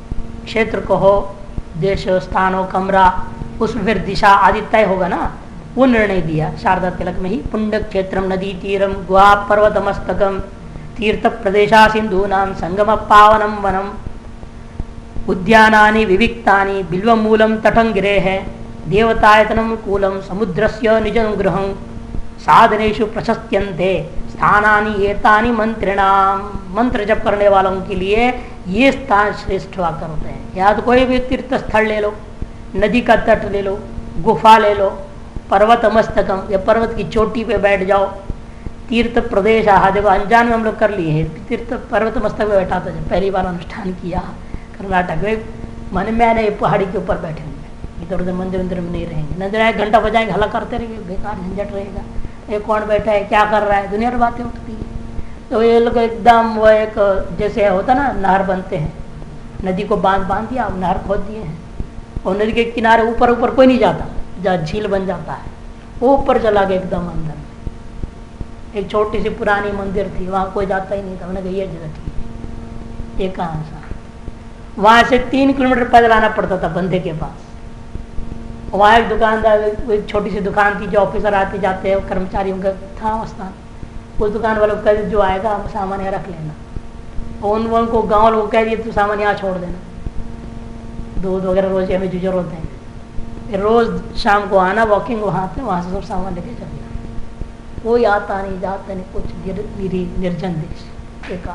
क्षेत्र को हो, देश हो, स्थान हो, कमरा, उसमें फिर दिशा आदि तय होगा ना, वो निर्णय दिया शारदा तिलक में ही। पुण्य क्षेत्रम नदी तीरम गुहा पर्वत मस्तकम तीर्थ प्रदेशा सिंधु नाम संगम पावनम वनम उद्यानानि विविक्तानि बिल्वमूलम तटं गिरेः देवतायतनम कूलम समुद्रस्य निजं गृहं साधनेषु प्रशस्त्यन्ते स्थानानि एतानि मंत्रिणाम। मंत्र जप करने वालों के लिए ये स्थान श्रेष्ठ हुआ करते हैं। या तो कोई भी तीर्थ स्थल ले लो, नदी का तट ले लो, गुफा ले लो, पर्वत मस्तकम या पर्वत की चोटी पे बैठ जाओ, तीर्थ प्रदेश आहा। देखो अनजान में हम लोग कर लिए हैं, तीर्थ पर्वत मस्तक में बैठा था जब पहली बार अनुष्ठान किया कर्नाटक में, मन में आने पहाड़ी के ऊपर बैठेंगे, इधर उधर मंदिर मंदिर में नहीं रहेंगे, नजर आए घंटा बजाएंगे, हल्ला करते रहेंगे, बेकार झंझट रहेगा, ये कौन बैठा है, क्या कर रहा है, दुनिया की बातें उठती है। तो ये लोग एकदम वो एक जैसे होता ना, नहर बनते हैं, नदी को बांध बांध दिया, नहर खोद दिए हैं और नदी के किनारे ऊपर ऊपर कोई नहीं जाता, जहाँ झील बन जाता है वो ऊपर चला गया एकदम अंदर। एक छोटी सी पुरानी मंदिर थी, वहाँ कोई जाता ही नहीं था, हमने कहा ये जगह ठीक है, ये कहाँ सा। वहाँ से तीन किलोमीटर पैदल आना पड़ता था बंधे के पास। वहाँ एक दुकानदार, एक छोटी सी दुकान थी, जो ऑफिसर आते जाते हैं कर्मचारियों का था स्थान, उस दुकान वालों को कह जो आएगा हम सामान यहाँ रख लेना, और उन उनको गाँव लोग कह दिए तो सामान यहाँ छोड़ देना, दूध वगैरह रोज हमें जो जरूरत है, रोज शाम को आना वॉकिंग वहाँ से, वहाँ से सब सामान लेके चलना, कोई आता नहीं जाता नहीं कुछ, निर, निर्जन देश एक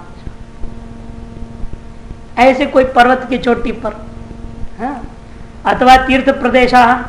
ऐसे कोई पर्वत की चोटी पर, हाँ, अथवा तीर्थ प्रदेश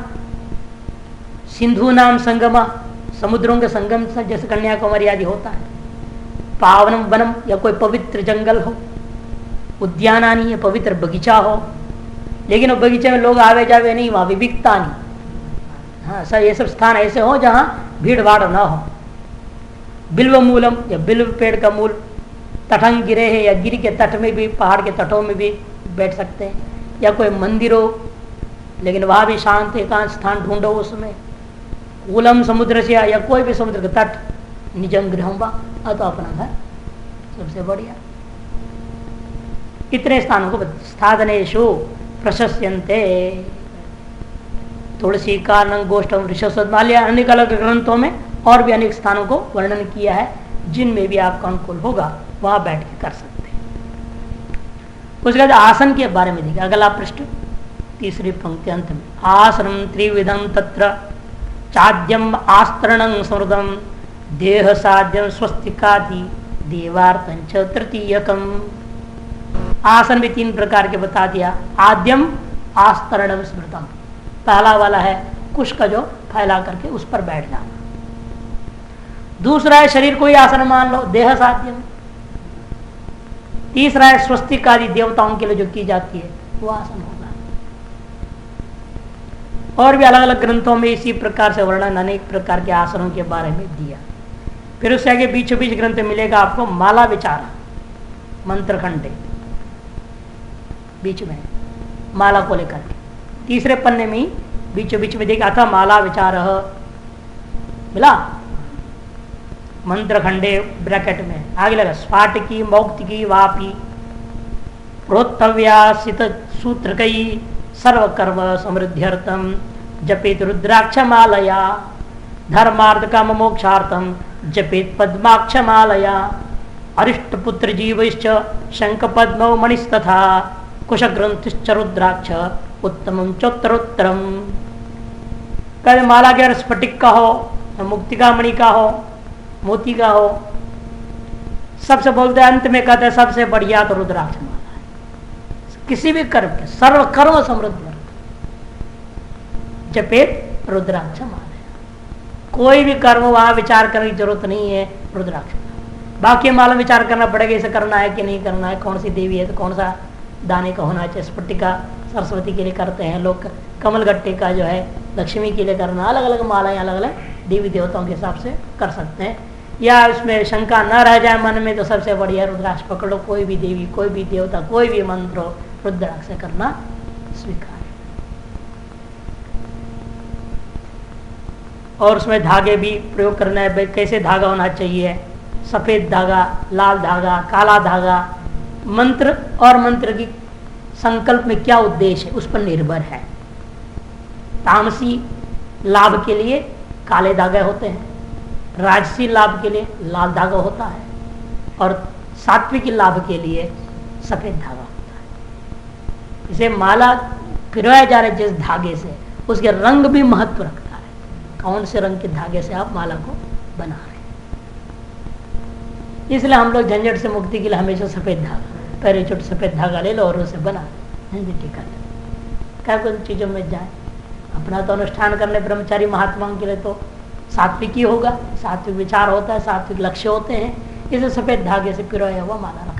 सिंधु नाम संगमा, समुद्रों के संगम से जैसे कन्याकुमारी आदि होता है, पावनम वनम या कोई पवित्र जंगल हो, उद्यानानी या पवित्र बगीचा हो, लेकिन वो बगीचे में लोग आवे जावे नहीं, वहाँ विविकता नहीं, हाँ सर ये सब स्थान ऐसे हो जहाँ भीड़ भाड़ ना हो। बिल्व मूलम या बिल्व पेड़ का मूल, तटंग गिरे है या गिर के तट में भी, पहाड़ के तटों में भी बैठ सकते हैं, या कोई मंदिर हो लेकिन वहाँ भी शांत एकांत स्थान ढूंढो उसमें, कूलम समुद्र से या कोई भी समुद्र का तट, निजं गृहं वा तो अपना घर सबसे बढ़िया। इतने स्थानों को स्थादनेषु प्रशस्यन्ते, तुलसी कानन गोष्ठम ऋषस्वमाल्य, अनेक अलग ग्रंथों में और भी अनेक स्थानों को वर्णन किया है, जिनमें भी आपका अनुकूल होगा वहां बैठ के कर सकते हैं। उसके बाद आसन के बारे में देखिए, अगला पृष्ठ तीसरी पंक्ति अंत में, आसनम त्रिविधम तत्र चाद्यम आस्तरणं समृद्धम देह साध्यम स्वस्तिकादि देवार्तंच तृतीयकम। आसन भी तीन प्रकार के बता दिया। आद्यम आस्तरणम स्मृतम, पहला वाला है कुश का जो फैला करके उस पर बैठ जाना। दूसरा है शरीर को ही आसन मान लो, देह साध्यम। तीसरा है स्वस्तिक आदि देवताओं के लिए जो की जाती है वो आसन होगा। और भी अलग अलग ग्रंथों में इसी प्रकार से वर्णन अनेक प्रकार के आसनों के बारे में दिया। फिर उससे आगे बीचों बीच ग्रंथ मिलेगा आपको माला विचार, मंत्र खंडे बीच में माला को लेकर के, तीसरे पन्ने में ही बीचों बीच में देखा था माला विचार मिला, मंत्र खंडे ब्रैकेट में आगे लगा स्फाटकी मौक्तिकी वापी प्रोत्तव्यासित सूत्र कई सर्वकर्म समृद्ध्यर्थम जपेत रुद्राक्ष मालया धर्मार्थ काम मोक्षार्थम जपेत पद्माक्ष मालया अरिष्ट पुत्र जीवश्च शंख पद्मो मणिस्तथा कुशग्रंथिश्च रुद्राक्ष उत्तमं चोत्तरोत्तरम। कल माला के अगर स्फटिक का हो, मुक्तिका मणि का हो, मोती का हो, सबसे बोलते अंत में कहते हैं सबसे बढ़िया तो रुद्राक्ष माला है। किसी भी कर्म के सर्व कर्म समृद्ध जपेत रुद्राक्ष माला, कोई भी कर्म वहां विचार करने की जरूरत नहीं है, रुद्राक्ष। बाकी माला विचार करना पड़ेगा, इसे करना है कि नहीं करना है, कौन सी देवी है तो कौन सा दाने का होना चाहिए। स्फटिका सरस्वती के लिए करते हैं लोग, कमल गट्टे का जो है लक्ष्मी के लिए करना, अलग अलग मालाएं अलग अलग देवी देवताओं के हिसाब से कर सकते हैं। या उसमें शंका न रह जाए मन में तो सबसे बढ़िया रुद्राक्ष पकड़ो, कोई भी देवी कोई भी देवता कोई भी मंत्र हो रुद्राक्ष से करना स्वीकार। और उसमें धागे भी प्रयोग करना है, कैसे धागा होना चाहिए, सफेद धागा, लाल धागा, काला धागा, मंत्र और मंत्र की संकल्प में क्या उद्देश्य है उस पर निर्भर है। तामसी लाभ के लिए काले धागे होते हैं, राजसी लाभ के लिए लाल धागा होता है, और सात्विक लाभ के लिए सफेद धागा होता है। इसे माला पिरोया जा रहा है जिस धागे से, उसके रंग भी महत्व रखता है। कौन से रंग के धागे से आप माला को बना रहे हैं। इसलिए हम लोग झंझट से मुक्ति के लिए हमेशा सफेद धागा, पहले छोटे सफेद धागा ले लो और उसे बना झंझट का क्या कुछ चीजों में जाए। अपना तो अनुष्ठान करने ब्रह्मचारी महात्माओं के लिए तो सात्विक ही होगा, सात्विक विचार होता है, सात्विक लक्ष्य होते हैं, इसे सफेद धागे से पिरोया हुआ माला रखना।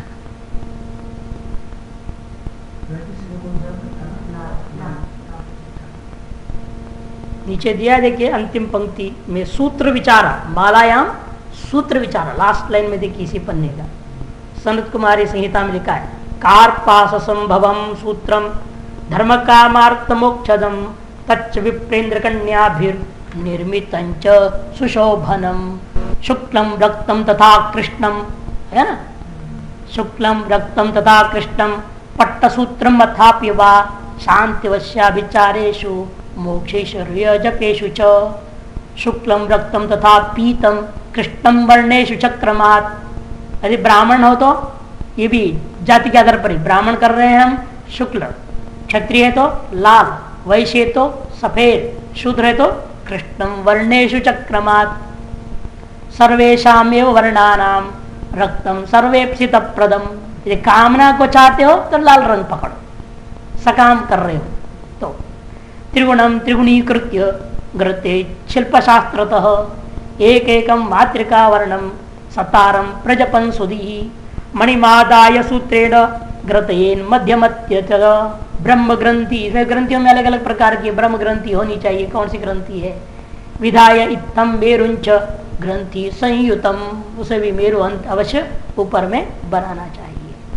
नीचे दिया देखिए अंतिम पंक्ति में सूत्र विचारा, मालायाम सूत्र विचारा, लास्ट लाइन में देखिए इसी पन्ने का सनत कुमारी संहिता में लिखा है, कार्पास संभवम सूत्रम धर्म कामार्थ मोक्षदम तच्च विप्रेंद्र कन्याभिर निर्मितंच सुशोभनम शुक्लम रक्तम तथा कृष्णम, है ना, शुक्लम रक्तम तथा कृष्णम पट्टसूत्रम अथाप्य वा शांतिवश्याभिचारेषु मोक्षेश्वर्य जपेषु च शुक्लम रक्तम तथा पीतम कृष्णम वर्णेषु चक्रमात्। यदि ब्राह्मण हो तो ये भी जाति के आधार पर ही ब्राह्मण कर रहे हैं हम शुक्ल, क्षत्रिय है तो लाल, वैश्य तो सफेद, शूद्र है तो कृष्णम वर्णेषु चक्रमात् सर्वेषामेव वर्णानाम रक्तम सर्वेप्सित प्रदम। यदि कामना को चाहते हो तो लाल रंग पकड़ो, सकाम कर रहे हो तो त्रिगुणम त्रिगुणीकृत्य घृते शिल्पशास्त्रतः एक एकम मातृका वर्णम सतारम प्रजपन सुधी मणिमादाय सूत्रेण घृतयेन मध्यमत्य ब्रह्म ग्रंथि। इसमें ग्रंथियों में अलग अलग प्रकार की ब्रह्म ग्रंथि होनी चाहिए। कौन सी ग्रंथि है? विधाय इत्थम मेरुंच ग्रंथि संयुतम, उसे भी मेरु अंत अवश्य ऊपर में बनाना चाहिए।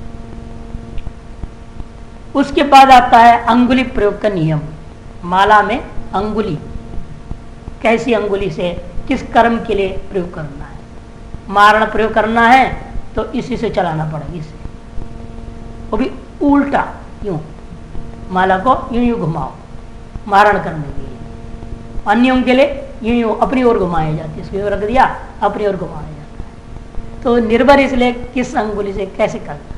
उसके बाद आता है अंगुली प्रयोग का नियम। माला में अंगुली, कैसी अंगुली से किस कर्म के लिए प्रयोग करना है। मारण प्रयोग करना है तो इसी से चलाना पड़ेगा, इससे वो भी उल्टा, यूं माला को यूं यूं घुमाओ मारण करने के लिए। अन्यों के लिए यूं यूं अपनी ओर घुमाया जाती है, इसको रख दिया अपनी ओर घुमाया जाता है। तो निर्भर इसलिए किस अंगुली से कैसे करना है।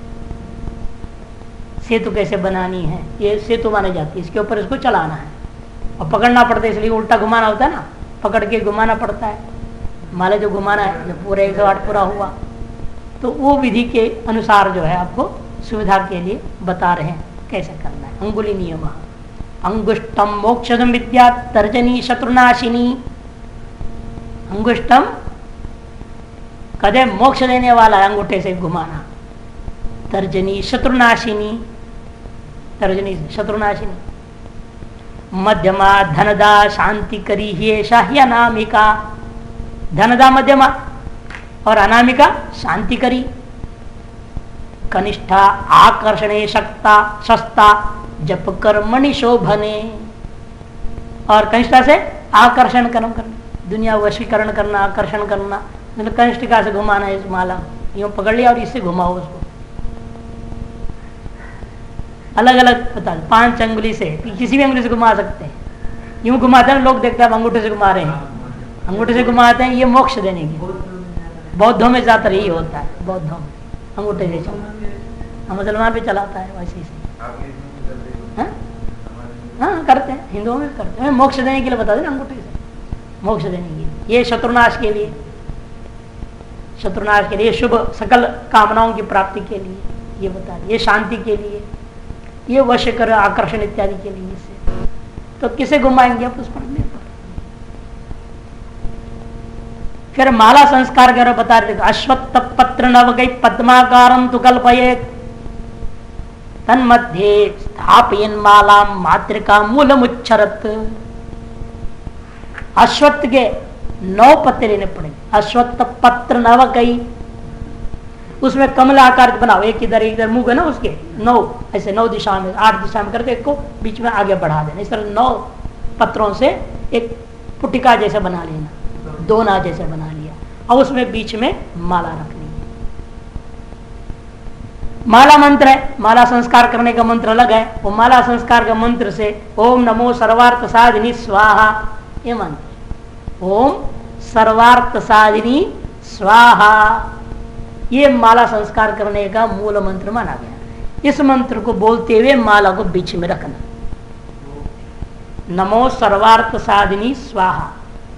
सेतु कैसे बनानी है, ये सेतु मानी जाती है, इसके ऊपर इसको चलाना है और पकड़ना पड़ता है, इसलिए उल्टा घुमाना होता है ना, पकड़ के घुमाना पड़ता है। माला जो घुमाना है जब पूरे एक सौ आठ पूरा हुआ तो वो विधि के अनुसार जो है आपको सुविधा के लिए बता रहे हैं कैसे करना है। अंगुली नियम अंगुष्टम मोक्षदम विद्या तर्जनी शत्रुनाशिनी। अंगुष्टम कदे मोक्ष देने वाला है, अंगूठे से घुमाना। तर्जनी शत्रुनाशिनी, तर्जनी शत्रुनाशिनी। मध्यमा धनदा शांति करी ही शाह्य अनामिका। धनदा मध्यमा और अनामिका शांति करी। कनिष्ठा आकर्षणे शक्ता शस्ता जप कर्मणि शोभने। और कनिष्ठा से आकर्षण कर्म करना, दुनिया वशीकरण करना, आकर्षण करना। मतलब कनिष्ठिका से घुमाना है इस माला, यूं पकड़ लिया और इससे घुमाओ उसको अलग अलग बता। पांच अंगुली से किसी भी अंगुली से घुमा सकते हैं। यूं घुमाते हैं लोग, देखते हैं अंगूठे से घुमा रहे हैं, अंगूठे से घुमाते हैं, ये मोक्ष देने की। बौद्धों में ज्यादातर यही होता है, बौद्धों में अंगूठे से चलना। मुसलमान भी चलाता है वैसे ही। हाँ करते हैं, हिंदुओं में भी करते हैं। मोक्ष देने के लिए बता देना, अंगूठे से मोक्ष देने के लिए। ये शत्रुनाश के लिए, शत्रुनाश के लिए, शुभ सकल कामनाओं की प्राप्ति के लिए ये बता दें। ये शांति के लिए, ये वश कर आकर्षण इत्यादि के लिए। इससे तो किसे घुमाएंगे आप उस पर निर्भर। फिर माला संस्कार के बता रहे थे, अश्वत्थ पत्र नवगै पद्माकारं तु कल्पयेत् तन्मध्ये स्थापयन् माला मातृका मूलमुच्चरत्। अश्वत्थ के नौ पत्ते लेने पड़ेंगे। अश्वत्थ पत्र नवगै, उसमें कमल आकार बनाओ, एक इधर एक इधर मुंह है ना उसके, नौ ऐसे नौ दिशा में, आठ दिशा में करके एक को बीच में आगे बढ़ा देना। इस तरह नौ पत्रों से एक पुटिका जैसे बना लेना, दोना जैसे बना लिया और उसमें बीच में माला रखनी है। माला मंत्र है, माला संस्कार करने का मंत्र अलग है। वो माला संस्कार का मंत्र से ओम नमो सर्वार्थ साधिनी स्वाहा, ये मंत्र ओम सर्वार्थ साधिनी स्वाहा, ये माला संस्कार करने का मूल मंत्र माना गया। इस मंत्र को बोलते हुए माला को बीच में रखना। नमो सर्वार्थ साधिनी स्वाहा।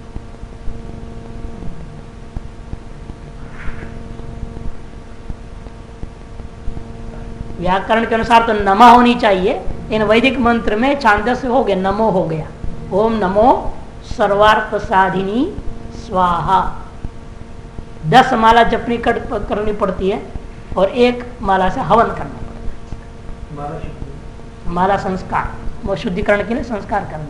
व्याकरण के अनुसार तो नमा होनी चाहिए, इन वैदिक मंत्र में छांदस्य हो गया, नमो हो गया। ओम नमो सर्वार्थ साधिनी स्वाहा। दस माला जपनी करनी पड़ती है और एक माला से हवन करना पड़ता है। माला संस्कार, वो शुद्धिकरण के लिए संस्कार करना।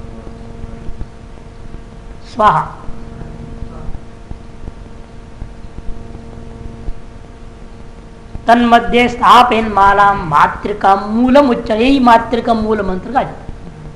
स्वाहा। तन्मध्ये स्थापयन माला मातृका मूलम उच्चारण, यही मातृका मूल मंत्र का जाता।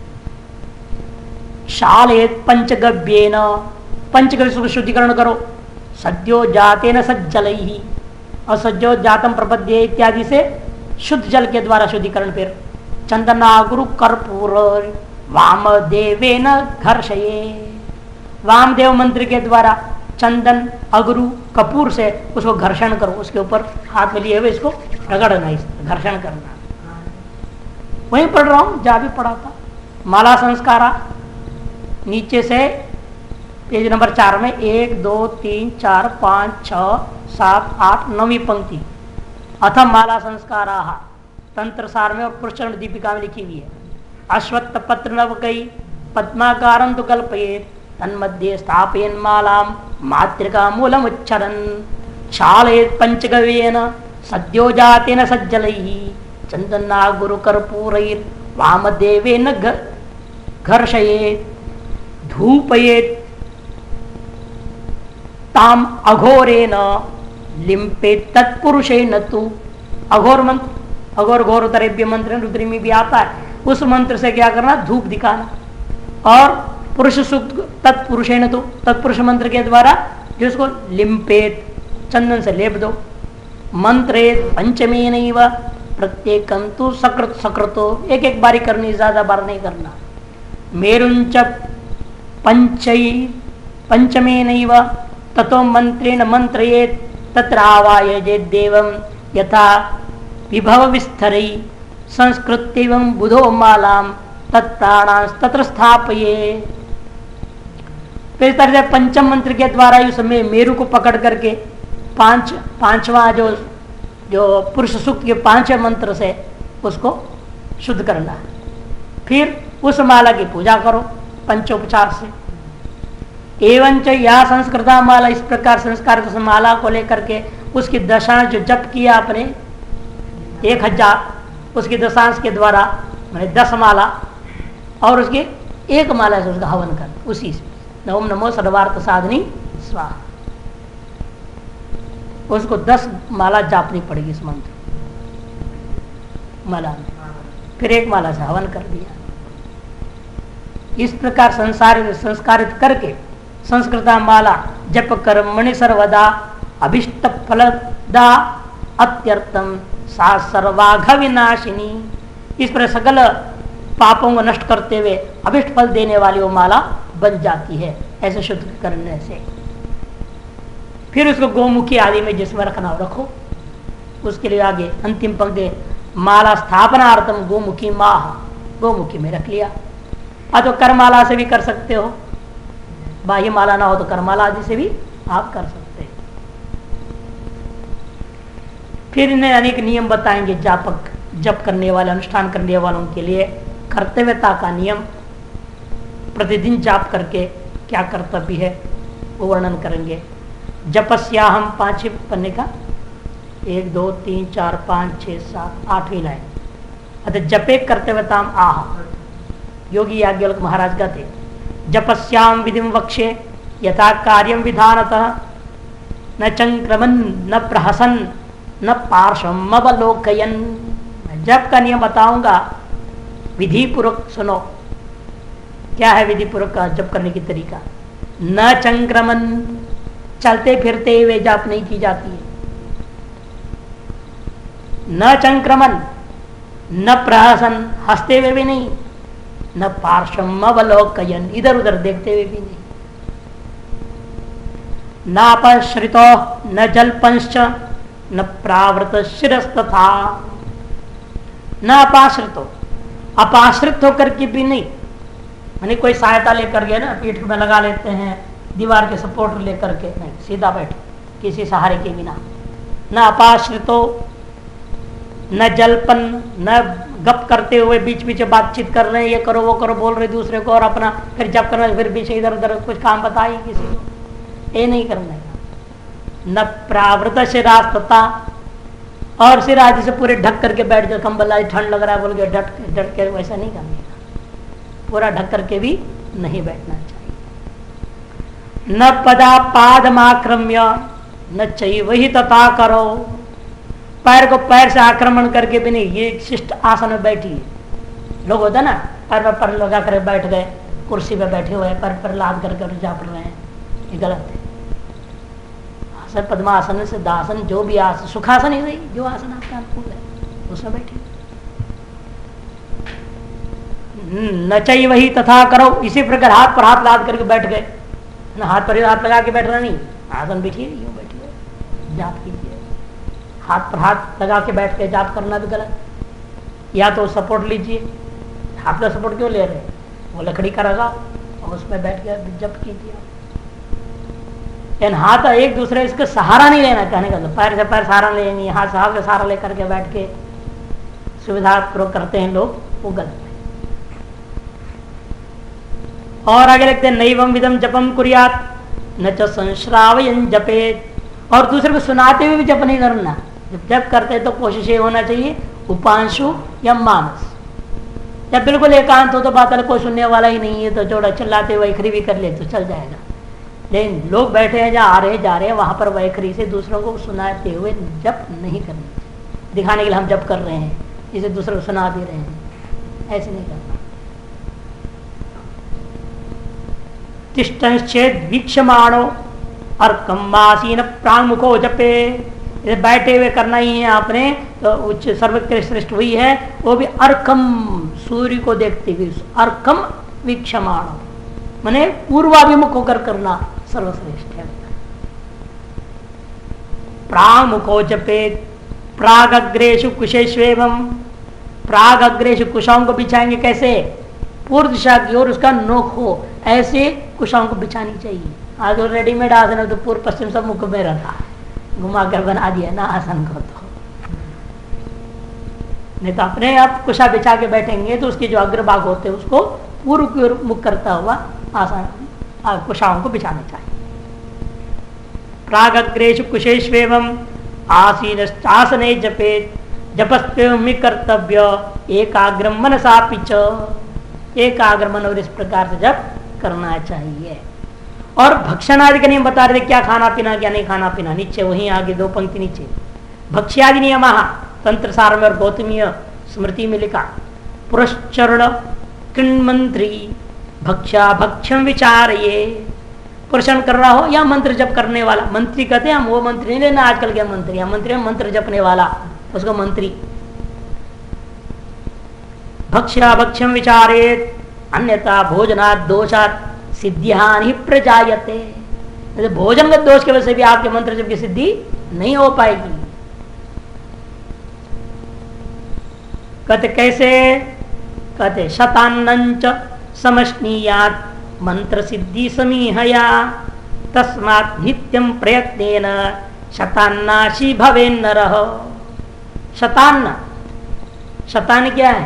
शालेत पंचगव्येन, पंचगव्य शुद्धिकरण करो। सद्यो जातेन सज्जलैहि, और सज्जो जातम प्रपद्ये इत्यादि से शुद्ध जल के द्वारा शुद्धिकरण। फिर चंदनागुरु कर्पूर वामदेवेन घर्षये, वामदेव मंत्र के द्वारा चंदन अगुरु कपूर से उसको घर्षण करो। उसके ऊपर हाथ में लिए हुए इसको रगड़ना, इस घर्षण करना। वहीं पढ़ रहा हूं, जा भी पढ़ा था। माला संस्कारा नीचे से पेज नंबर चार में एक दो तीन चार पाँच छ सात आठ नौवीं पंक्ति। अथ माला संस्कारा तंत्र सार में और पुरुषचरण दीपिका में लिखी हुई है। अश्वत्थ पत्र नवकई पद्माकारं तु कल्पयेत्, तन्मध्ये स्थापयन् मालाम मातृका मूलम उच्चरन्, क्षालयेत् पंचगव्येन सद्यो जातेन सज्जलैहि, चंदना गुरु कर्पूरैर् वामदेवेन घर्षयेत्, धूपयेत् ताम अघोरेण लिम्पेत् तत्पुरुषेण तु। अघोर मंत्र, अघोर घोर तरेभ्य मंत्र रुद्री में भी आता है। उस मंत्र से क्या करना, धूप दिखाना। और पुरुष सूक्त तत्पुरुषेण तो, तत्पुरुष मंत्र के द्वारा जो उसको लिम्पेत, चंदन से लेप दो। मंत्रेत पंचमेनैव प्रत्येकं तु सकृत सकृतो, एक एक बारी करनी, ज्यादा बार नहीं करना। मेरुंच पंचै पंचमेनैव ततो मंत्रेण मंत्रयेत, तत्र आवायजेत देवं यथा विभव विस्तरै, संस्कृत्यं बुधो मालां तत्प्राणां तत्र स्थापये। तो इस तरह से पंचम मंत्र के द्वारा उस समय मेरु को पकड़ करके पांच पांचवा जो जो पुरुष सूक्त के पांचवें मंत्र से उसको शुद्ध करना। फिर उस माला की पूजा करो पंचोपचार से। एवं च या संस्कृता माला, इस प्रकार संस्कार उस माला को लेकर के उसकी दशांश जो जप किया आपने एक हजार, उसकी दशांश के द्वारा मैंने दस माला, और उसके एक माला से उसका हवन कर। उसी से ओम नमो सर्वार्थ साधिनी स्वाहा, उसको दस माला जापनी पड़ेगी इस मंत्र माला में। फिर एक माला से हवन कर दिया। इस प्रकार संसार संस्कारित करके संस्कृता माला जप कर्मणि सर्वदा अभिष्ट फलदा अत्यर्थम सा सर्वाघ विनाशिनी। इस पर सकल पापों को नष्ट करते हुए अभिष्ट फल देने वाली वो माला बन जाती है ऐसे शुद्ध करने से। फिर उसको गोमुखी आदि में जिसमें रखना रखो। उसके लिए आगे अंतिम पंक्ति, माला स्थापनार्थम गोमुखी माह, गोमुखी में रख लिया। अब तो करमाला से भी कर सकते हो, बाह्य माला ना हो तो करमाला आदि से भी आप कर सकते हैं। फिर इन्हें अनेक नियम बताएंगे जापक जप करने वाले, अनुष्ठान करने वालों के लिए कर्तव्यता का नियम, प्रतिदिन जाप करके क्या कर्तव्य है वो वर्णन करेंगे। जपस्या हम पांच पन्ने का एक दो तीन चार पाँच छः सात आठवीं लाइन। अतः जपे कर्तव्यताम आह, योगी याज्ञवल्क्य महाराज का थे। जपस्याम विधिम वक्षे यथा कार्यम विधानतः, न चंक्रमन न प्रहसन न पार्श्वम अवलोकयन। जप का नियम बताऊंगा, विधि पूर्वक सुनो। क्या है विधि पूर्वक का जप करने की तरीका? न चंक्रमन, चलते फिरते हुए जप नहीं की जाती है। न चंक्रमन, न प्रहसन, हंसते हुए भी नहीं, न पार्श्वम अवलोकयन, इधर उधर देखते हुए भी नहीं। नापश्रितो न जल्पंश्च न प्रावृत शिरस्तथा। न अपाश्रितो, अपाश्रित होकर के भी नहीं, यानी कोई सहायता लेकर के ना पीठ में लगा लेते हैं, दीवार के सपोर्ट लेकर के नहीं, सीधा बैठे किसी सहारे के बिना। न अपाश्रितो न जल्पन, न गप करते हुए बीच बीच बातचीत कर रहे हैं, ये करो वो करो बोल रहे दूसरे को, और अपना फिर जब करना फिर बीच इधर उधर कुछ काम बताइए किसी को, ये नहीं करना है। न प्रावृत शिरास्तता, और सिर आदि से पूरे ढक करके बैठ जाओ, कंबल आदि ठंड लग रहा है बोल के ढक ढक के, वैसा नहीं करने का, पूरा ढक करके भी नहीं बैठना चाहिए। न पदा पादमाक्रम्य न चाहिए वही तथा करो, पैर को पैर से आक्रमण करके भी नहीं, ये शिष्ट आसन में बैठी है। लोग होता है ना पैर पर पैर लगा कर बैठ गए, कुर्सी पे बैठे हुए पैर पर लाद करके जा पड़ रहे हैं, ये गलत है। आसन पद्मासन, सिद्धासन, जो भी आसन, सुखासन ही सही, जो आसन आपका अनुकूल है उसमें बैठे। न चाहिए वही तथा करो, इसी प्रकार हाथ पर हाथ लाद करके बैठ गए, ना हाथ पर हाथ लगा के बैठना नहीं, आसन बैठिए यूं बैठिए, जाप कीजिए। हाथ पर हाथ लगा के बैठ के जाप करना भी गलत, या तो सपोर्ट लीजिए, हाथ का सपोर्ट क्यों ले रहे हैं, वो लकड़ी का रगा और उसमें बैठ के जप कीजिए। हाथ एक दूसरे इसका सहारा नहीं लेना, कहने का तो पैर से पैर सहारा लेंगे, हाथ से हाथ का सहारा लेकर के बैठ के सुविधा पूर्वक करते हैं लोग, वो गलत है। और आगे लिखते हैं नैवम विदम जपम कुर्यात न च संश्रावयन् जपेत, और दूसरे को सुनाते हुए भी जप नहीं करना। जब जप करते हैं तो कोशिश ये होना चाहिए उपांशु या मानस, जब बिल्कुल एकांत हो तो बात है कोई सुनने वाला ही नहीं है तो जोड़ा चिल्लाते वैखरी भी कर ले तो चल जाएगा। लेकिन लोग बैठे हैं जहाँ आ रहे जा रहे हैं वहां पर वैखरी से दूसरों को सुनाते हुए जप नहीं करना, दिखाने के लिए हम जप कर रहे हैं, इसे दूसरों को सुना दे रहे हैं, ऐसे नहीं करना। तिष्ठश्चेद वीक्षमाणो और कम्मासीन प्रांगमुखो जपे, बैठे हुए करना ही है आपने तो उच्च सर्वोत्कृष्ट श्रेष्ठ हुई है, वो भी अर्कम सूर्य को देखते हुए, अर्कम वीक्षमाण माने पूर्वाभिमुख होकर करना सर्वश्रेष्ठ है। प्रांगमुखो जपे प्रागग्रेशु कुशेष्वेवम, प्रागग्रेशु कुशाओं को बिछाएंगे कैसे, पूर्व दिशा की ओर उसका नोक हो, ऐसे कुशाओं को बिछानी चाहिए। आज वो रेडीमेड आसन है तो पूर्व पश्चिम सब मुख में रहता, घुमा कर बना दिया ना आसन को, तो नहीं तो अपने आप कुशा बिछा के बैठेंगे तो उसके जो अग्रभाग होते हैं उसको पूर्व की ओर मुख करता हुआ आसन कुशाओं को बिछाना चाहिए। प्रागग्रेशु कुशेष्वेवम आसीनश्चासने जपेत, जपस्त्वेमि कर्तव्य एकाग्रम मनसा पिच, एकाग्र मन और इस प्रकार से जप करना चाहिए। और भक्षण आदि का नियम बता रहे थे, क्या खाना पीना क्या नहीं खाना पीना, नीचे वहीं आगे दो पंक्ति नीचे भक्ष्यादि नियम तंत्र सार में और गौतमीय स्मृति में लिखा, पुरश्चरण कृण्मंत्री भक्षा भक्षम विचारये, पुरुषण कर रहा हो या मंत्र जप करने वाला, मंत्री कहते हैं हम वो मंत्री नहीं लेना आजकल के मंत्री, हम मंत्री हम मंत्र जपने वाला उसको मंत्री। भक्ष्या भक्षम विचारेत अन्यथा भोजनात् दोषात् सिद्धिहानि प्रजायते, भोजन के दोष की वजह से भी आपके मंत्र जप की सिद्धि नहीं हो पाएगी। कहते कैसे, कहते शतान्नंच समश्नीयात् मंत्र सिद्धि समीहया तस्मात् नित्यं प्रयत्नेन शतान्नाशी भवेन् नरः। शतान्न, शतान क्या है,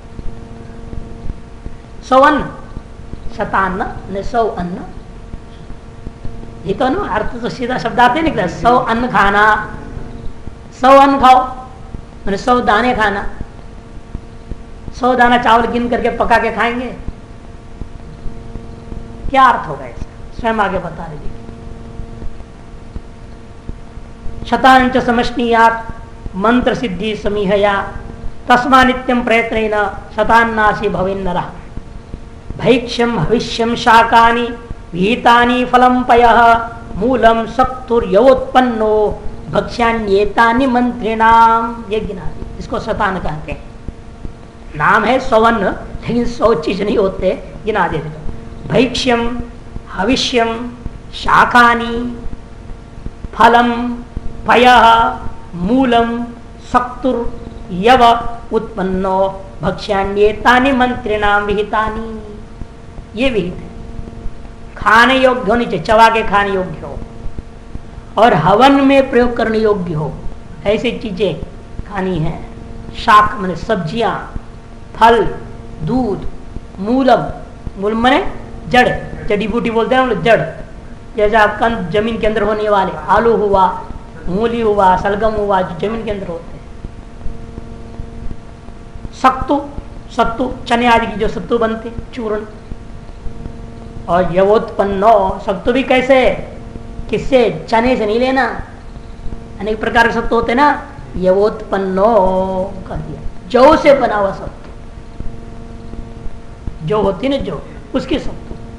सौ अन्न, शतान्न ने सौ अन्न, ये तो ना अर्थ तो सीधा शब्द आते निकला, सौ अन्न खाना, सौ अन्न खाओ मैंने सौ दाने खाना, सौ दाना चावल गिन करके पका के खाएंगे, क्या अर्थ होगा इसका, स्वयं आगे बता रहे। शतांच समश्नीयात् मंत्र सिद्धि समीहया तस्मा नित्यं प्रयत्नेन शतान्नाशी भवेन् नरः। भैक्ष्यम भविष्यम शाकानि विहितानि फलं पयः मूलम सक्तुर्योत्पन्नो भक्ष्यान्येतानि मंत्रिणाम, ये गिना दी, इसको शतान कहते हैं। नाम है सौवन्न लेकिन सौ चीज नहीं होते, गिना देते। भैक्ष्यम हविष्यम शाकानि फलम पयः मूलम सक्तुर यव उत्पन्नो भक्ष्याण्येतानि मंत्रिणाम विहितानि। ये विहित है, खाने योग्य होनी चाहिए, चबा के खाने योग्य हो और हवन में प्रयोग करने योग्य हो, ऐसी चीजें खानी है। शाक माने सब्जियां, फल, दूध, मूलम, मूल माने जड़, जड़ी बूटी बोलते हैं हम लोग, जड़, जैसे आपका जमीन के अंदर होने वाले आलू हुआ, मूली हुआ, सलगम हुआ, जो जमीन के अंदर होते हैं। सत्तू, सत्तू चने आदि की जो सत्तू बनते, चूर्ण। और यवोत्पन्नो, सत्तू भी कैसे, किससे, चने से नहीं लेना, अनेक प्रकार के सत्तू होते ना, यवोत्पन्नो कर दिया, जौ से बना हुआ सत्तू, जो होती ना जो, उसकी सत्तू।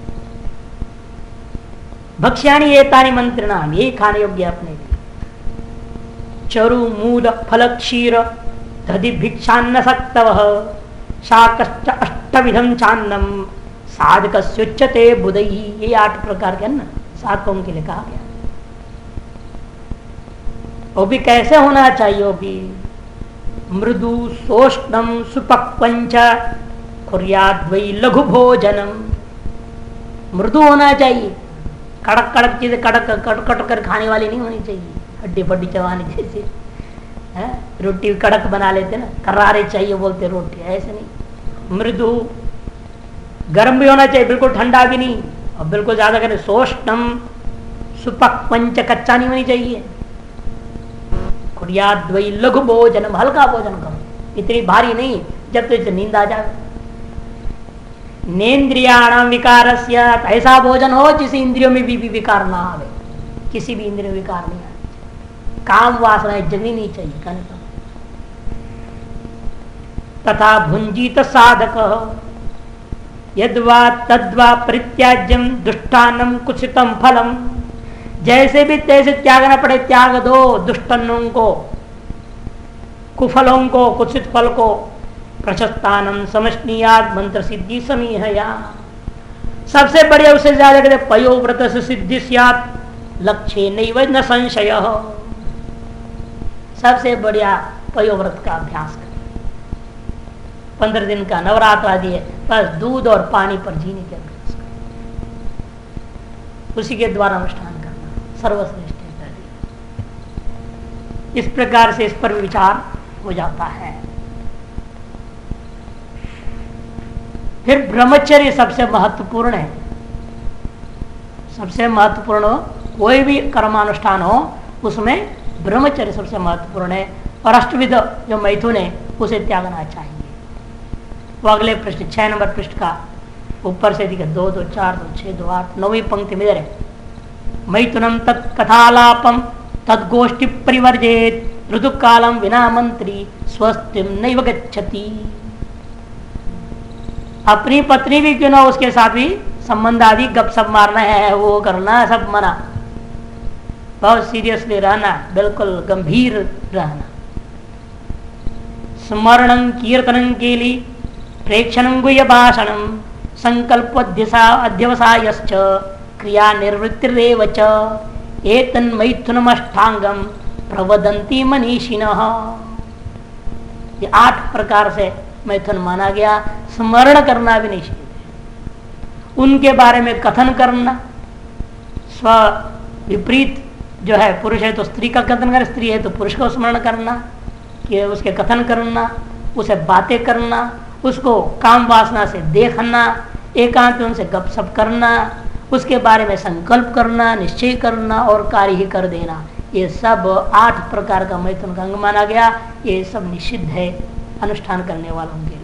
भक्ष्याणी एतानि मंत्रिणाम, यही खाने योग्य अपने लिए। चरु मूल फल क्षीर दधि भिक्षान्न सक्तव शाकश्च अष्टविधम चान्नम साधकस्युच्यते बुधई। ये आठ प्रकार के अन्न साधकों के लिए कहा गया। वो भी कैसे होना चाहिए, वो भी मृदु सोष्णम सुपक्वंच कुर्याद् वै लघु भोजनम। मृदु होना चाहिए, कड़क कड़क चीजें कड़क कट कट कर खाने वाली नहीं होनी चाहिए, हड्डी पड्डी चबाने जैसे है। रोटी कड़क बना लेते ना, करारे चाहिए बोलते रोटी, ऐसे नहीं। मृदु, गर्म भी होना चाहिए, बिल्कुल ठंडा भी नहीं, और बिल्कुल ज्यादा करें सोष्णम सुपक्वंच, कच्चा नहीं होनी चाहिए। कुर्याद् वै लघु भोजनम, हल्का भोजन करो, इतनी भारी नहीं जब तो नींद आ जाए। नेन्द्रियाणाम विकारस्य, ऐसा भोजन हो जिसे इंद्रियों में भी, भी विकार ना आवे, किसी भी इंद्रियों में विकार नहीं आए, काम वासनाएं जगनी नहीं चाहिए कहने का। तथा भुंजित साधक यद्वा तद्वा परित्याज्यम दुष्टानम कुत्सितम फलम, जैसे भी तैसे त्यागना पड़े त्याग दो दुष्टनों को, कुफलों को, कुत्सित फल को। प्रशस्तानम समष्णीयाद मंत्र सिद्धि समीहया, सबसे बढ़िया उससे ज्यादा कहते पयोव्रत से सिद्धि स्यात् लक्ष्य नैव न संशय। सबसे बढ़िया पयोव्रत का अभ्यास करें, पंद्रह दिन का नवरात्र आदि है, बस दूध और पानी पर जीने के अभ्यास करें, उसी के द्वारा अनुष्ठान करना सर्वश्रेष्ठ है। इस प्रकार से इस पर विचार हो जाता है। फिर ब्रह्मचर्य सबसे महत्वपूर्ण है। सबसे महत्वपूर्ण कोई भी कर्मानुष्ठान हो उसमें ब्रह्मचर्य सबसे महत्वपूर्ण है। और अष्टविध जो मैथुन है उसे त्यागना चाहिए। वो अगले पृष्ठ छह नंबर पृष्ठ का ऊपर से दिखे, दो दो चार दो छह दो आठ नौवीं पंक्ति में है, मैथुनम तत्कथालापम तदगोष्ठी परिवर्जेत ऋतु कालम विना मंत्री स्वस्तिम नैव गच्छति। अपनी पत्नी भी क्यों ना, उसके साथ भी संबंध आदि गपशप मारना है, वो करना सब मना, बहुत सीरियसली रहना, बिल्कुल गंभीर रहना। स्मरणं कीर्तनं केली प्रेक्षणं गुह्य भाषणं संकल्प अध्यवसायश्च क्रिया निर्वृत्तिरेव च एतन्मैथुनमष्टांगम प्रवदन्ति मनीषिणः। ये आठ प्रकार से मैथुन माना गया। स्मरण करना भी निषेध है, उनके बारे में कथन करना, स्व विपरीत जो है, पुरुष है तो स्त्री का कथन करे, स्त्री है तो पुरुष को स्मरण करना, कि उसके कथन करना, उसे बातें करना, उसको काम वासना से देखना, एकांत में उनसे गपशप करना, उसके बारे में संकल्प करना, निश्चय करना और कार्य ही कर देना, ये सब आठ प्रकार का मैथुन का अंग माना गया। ये सब निषिद्ध है अनुष्ठान करने वालों के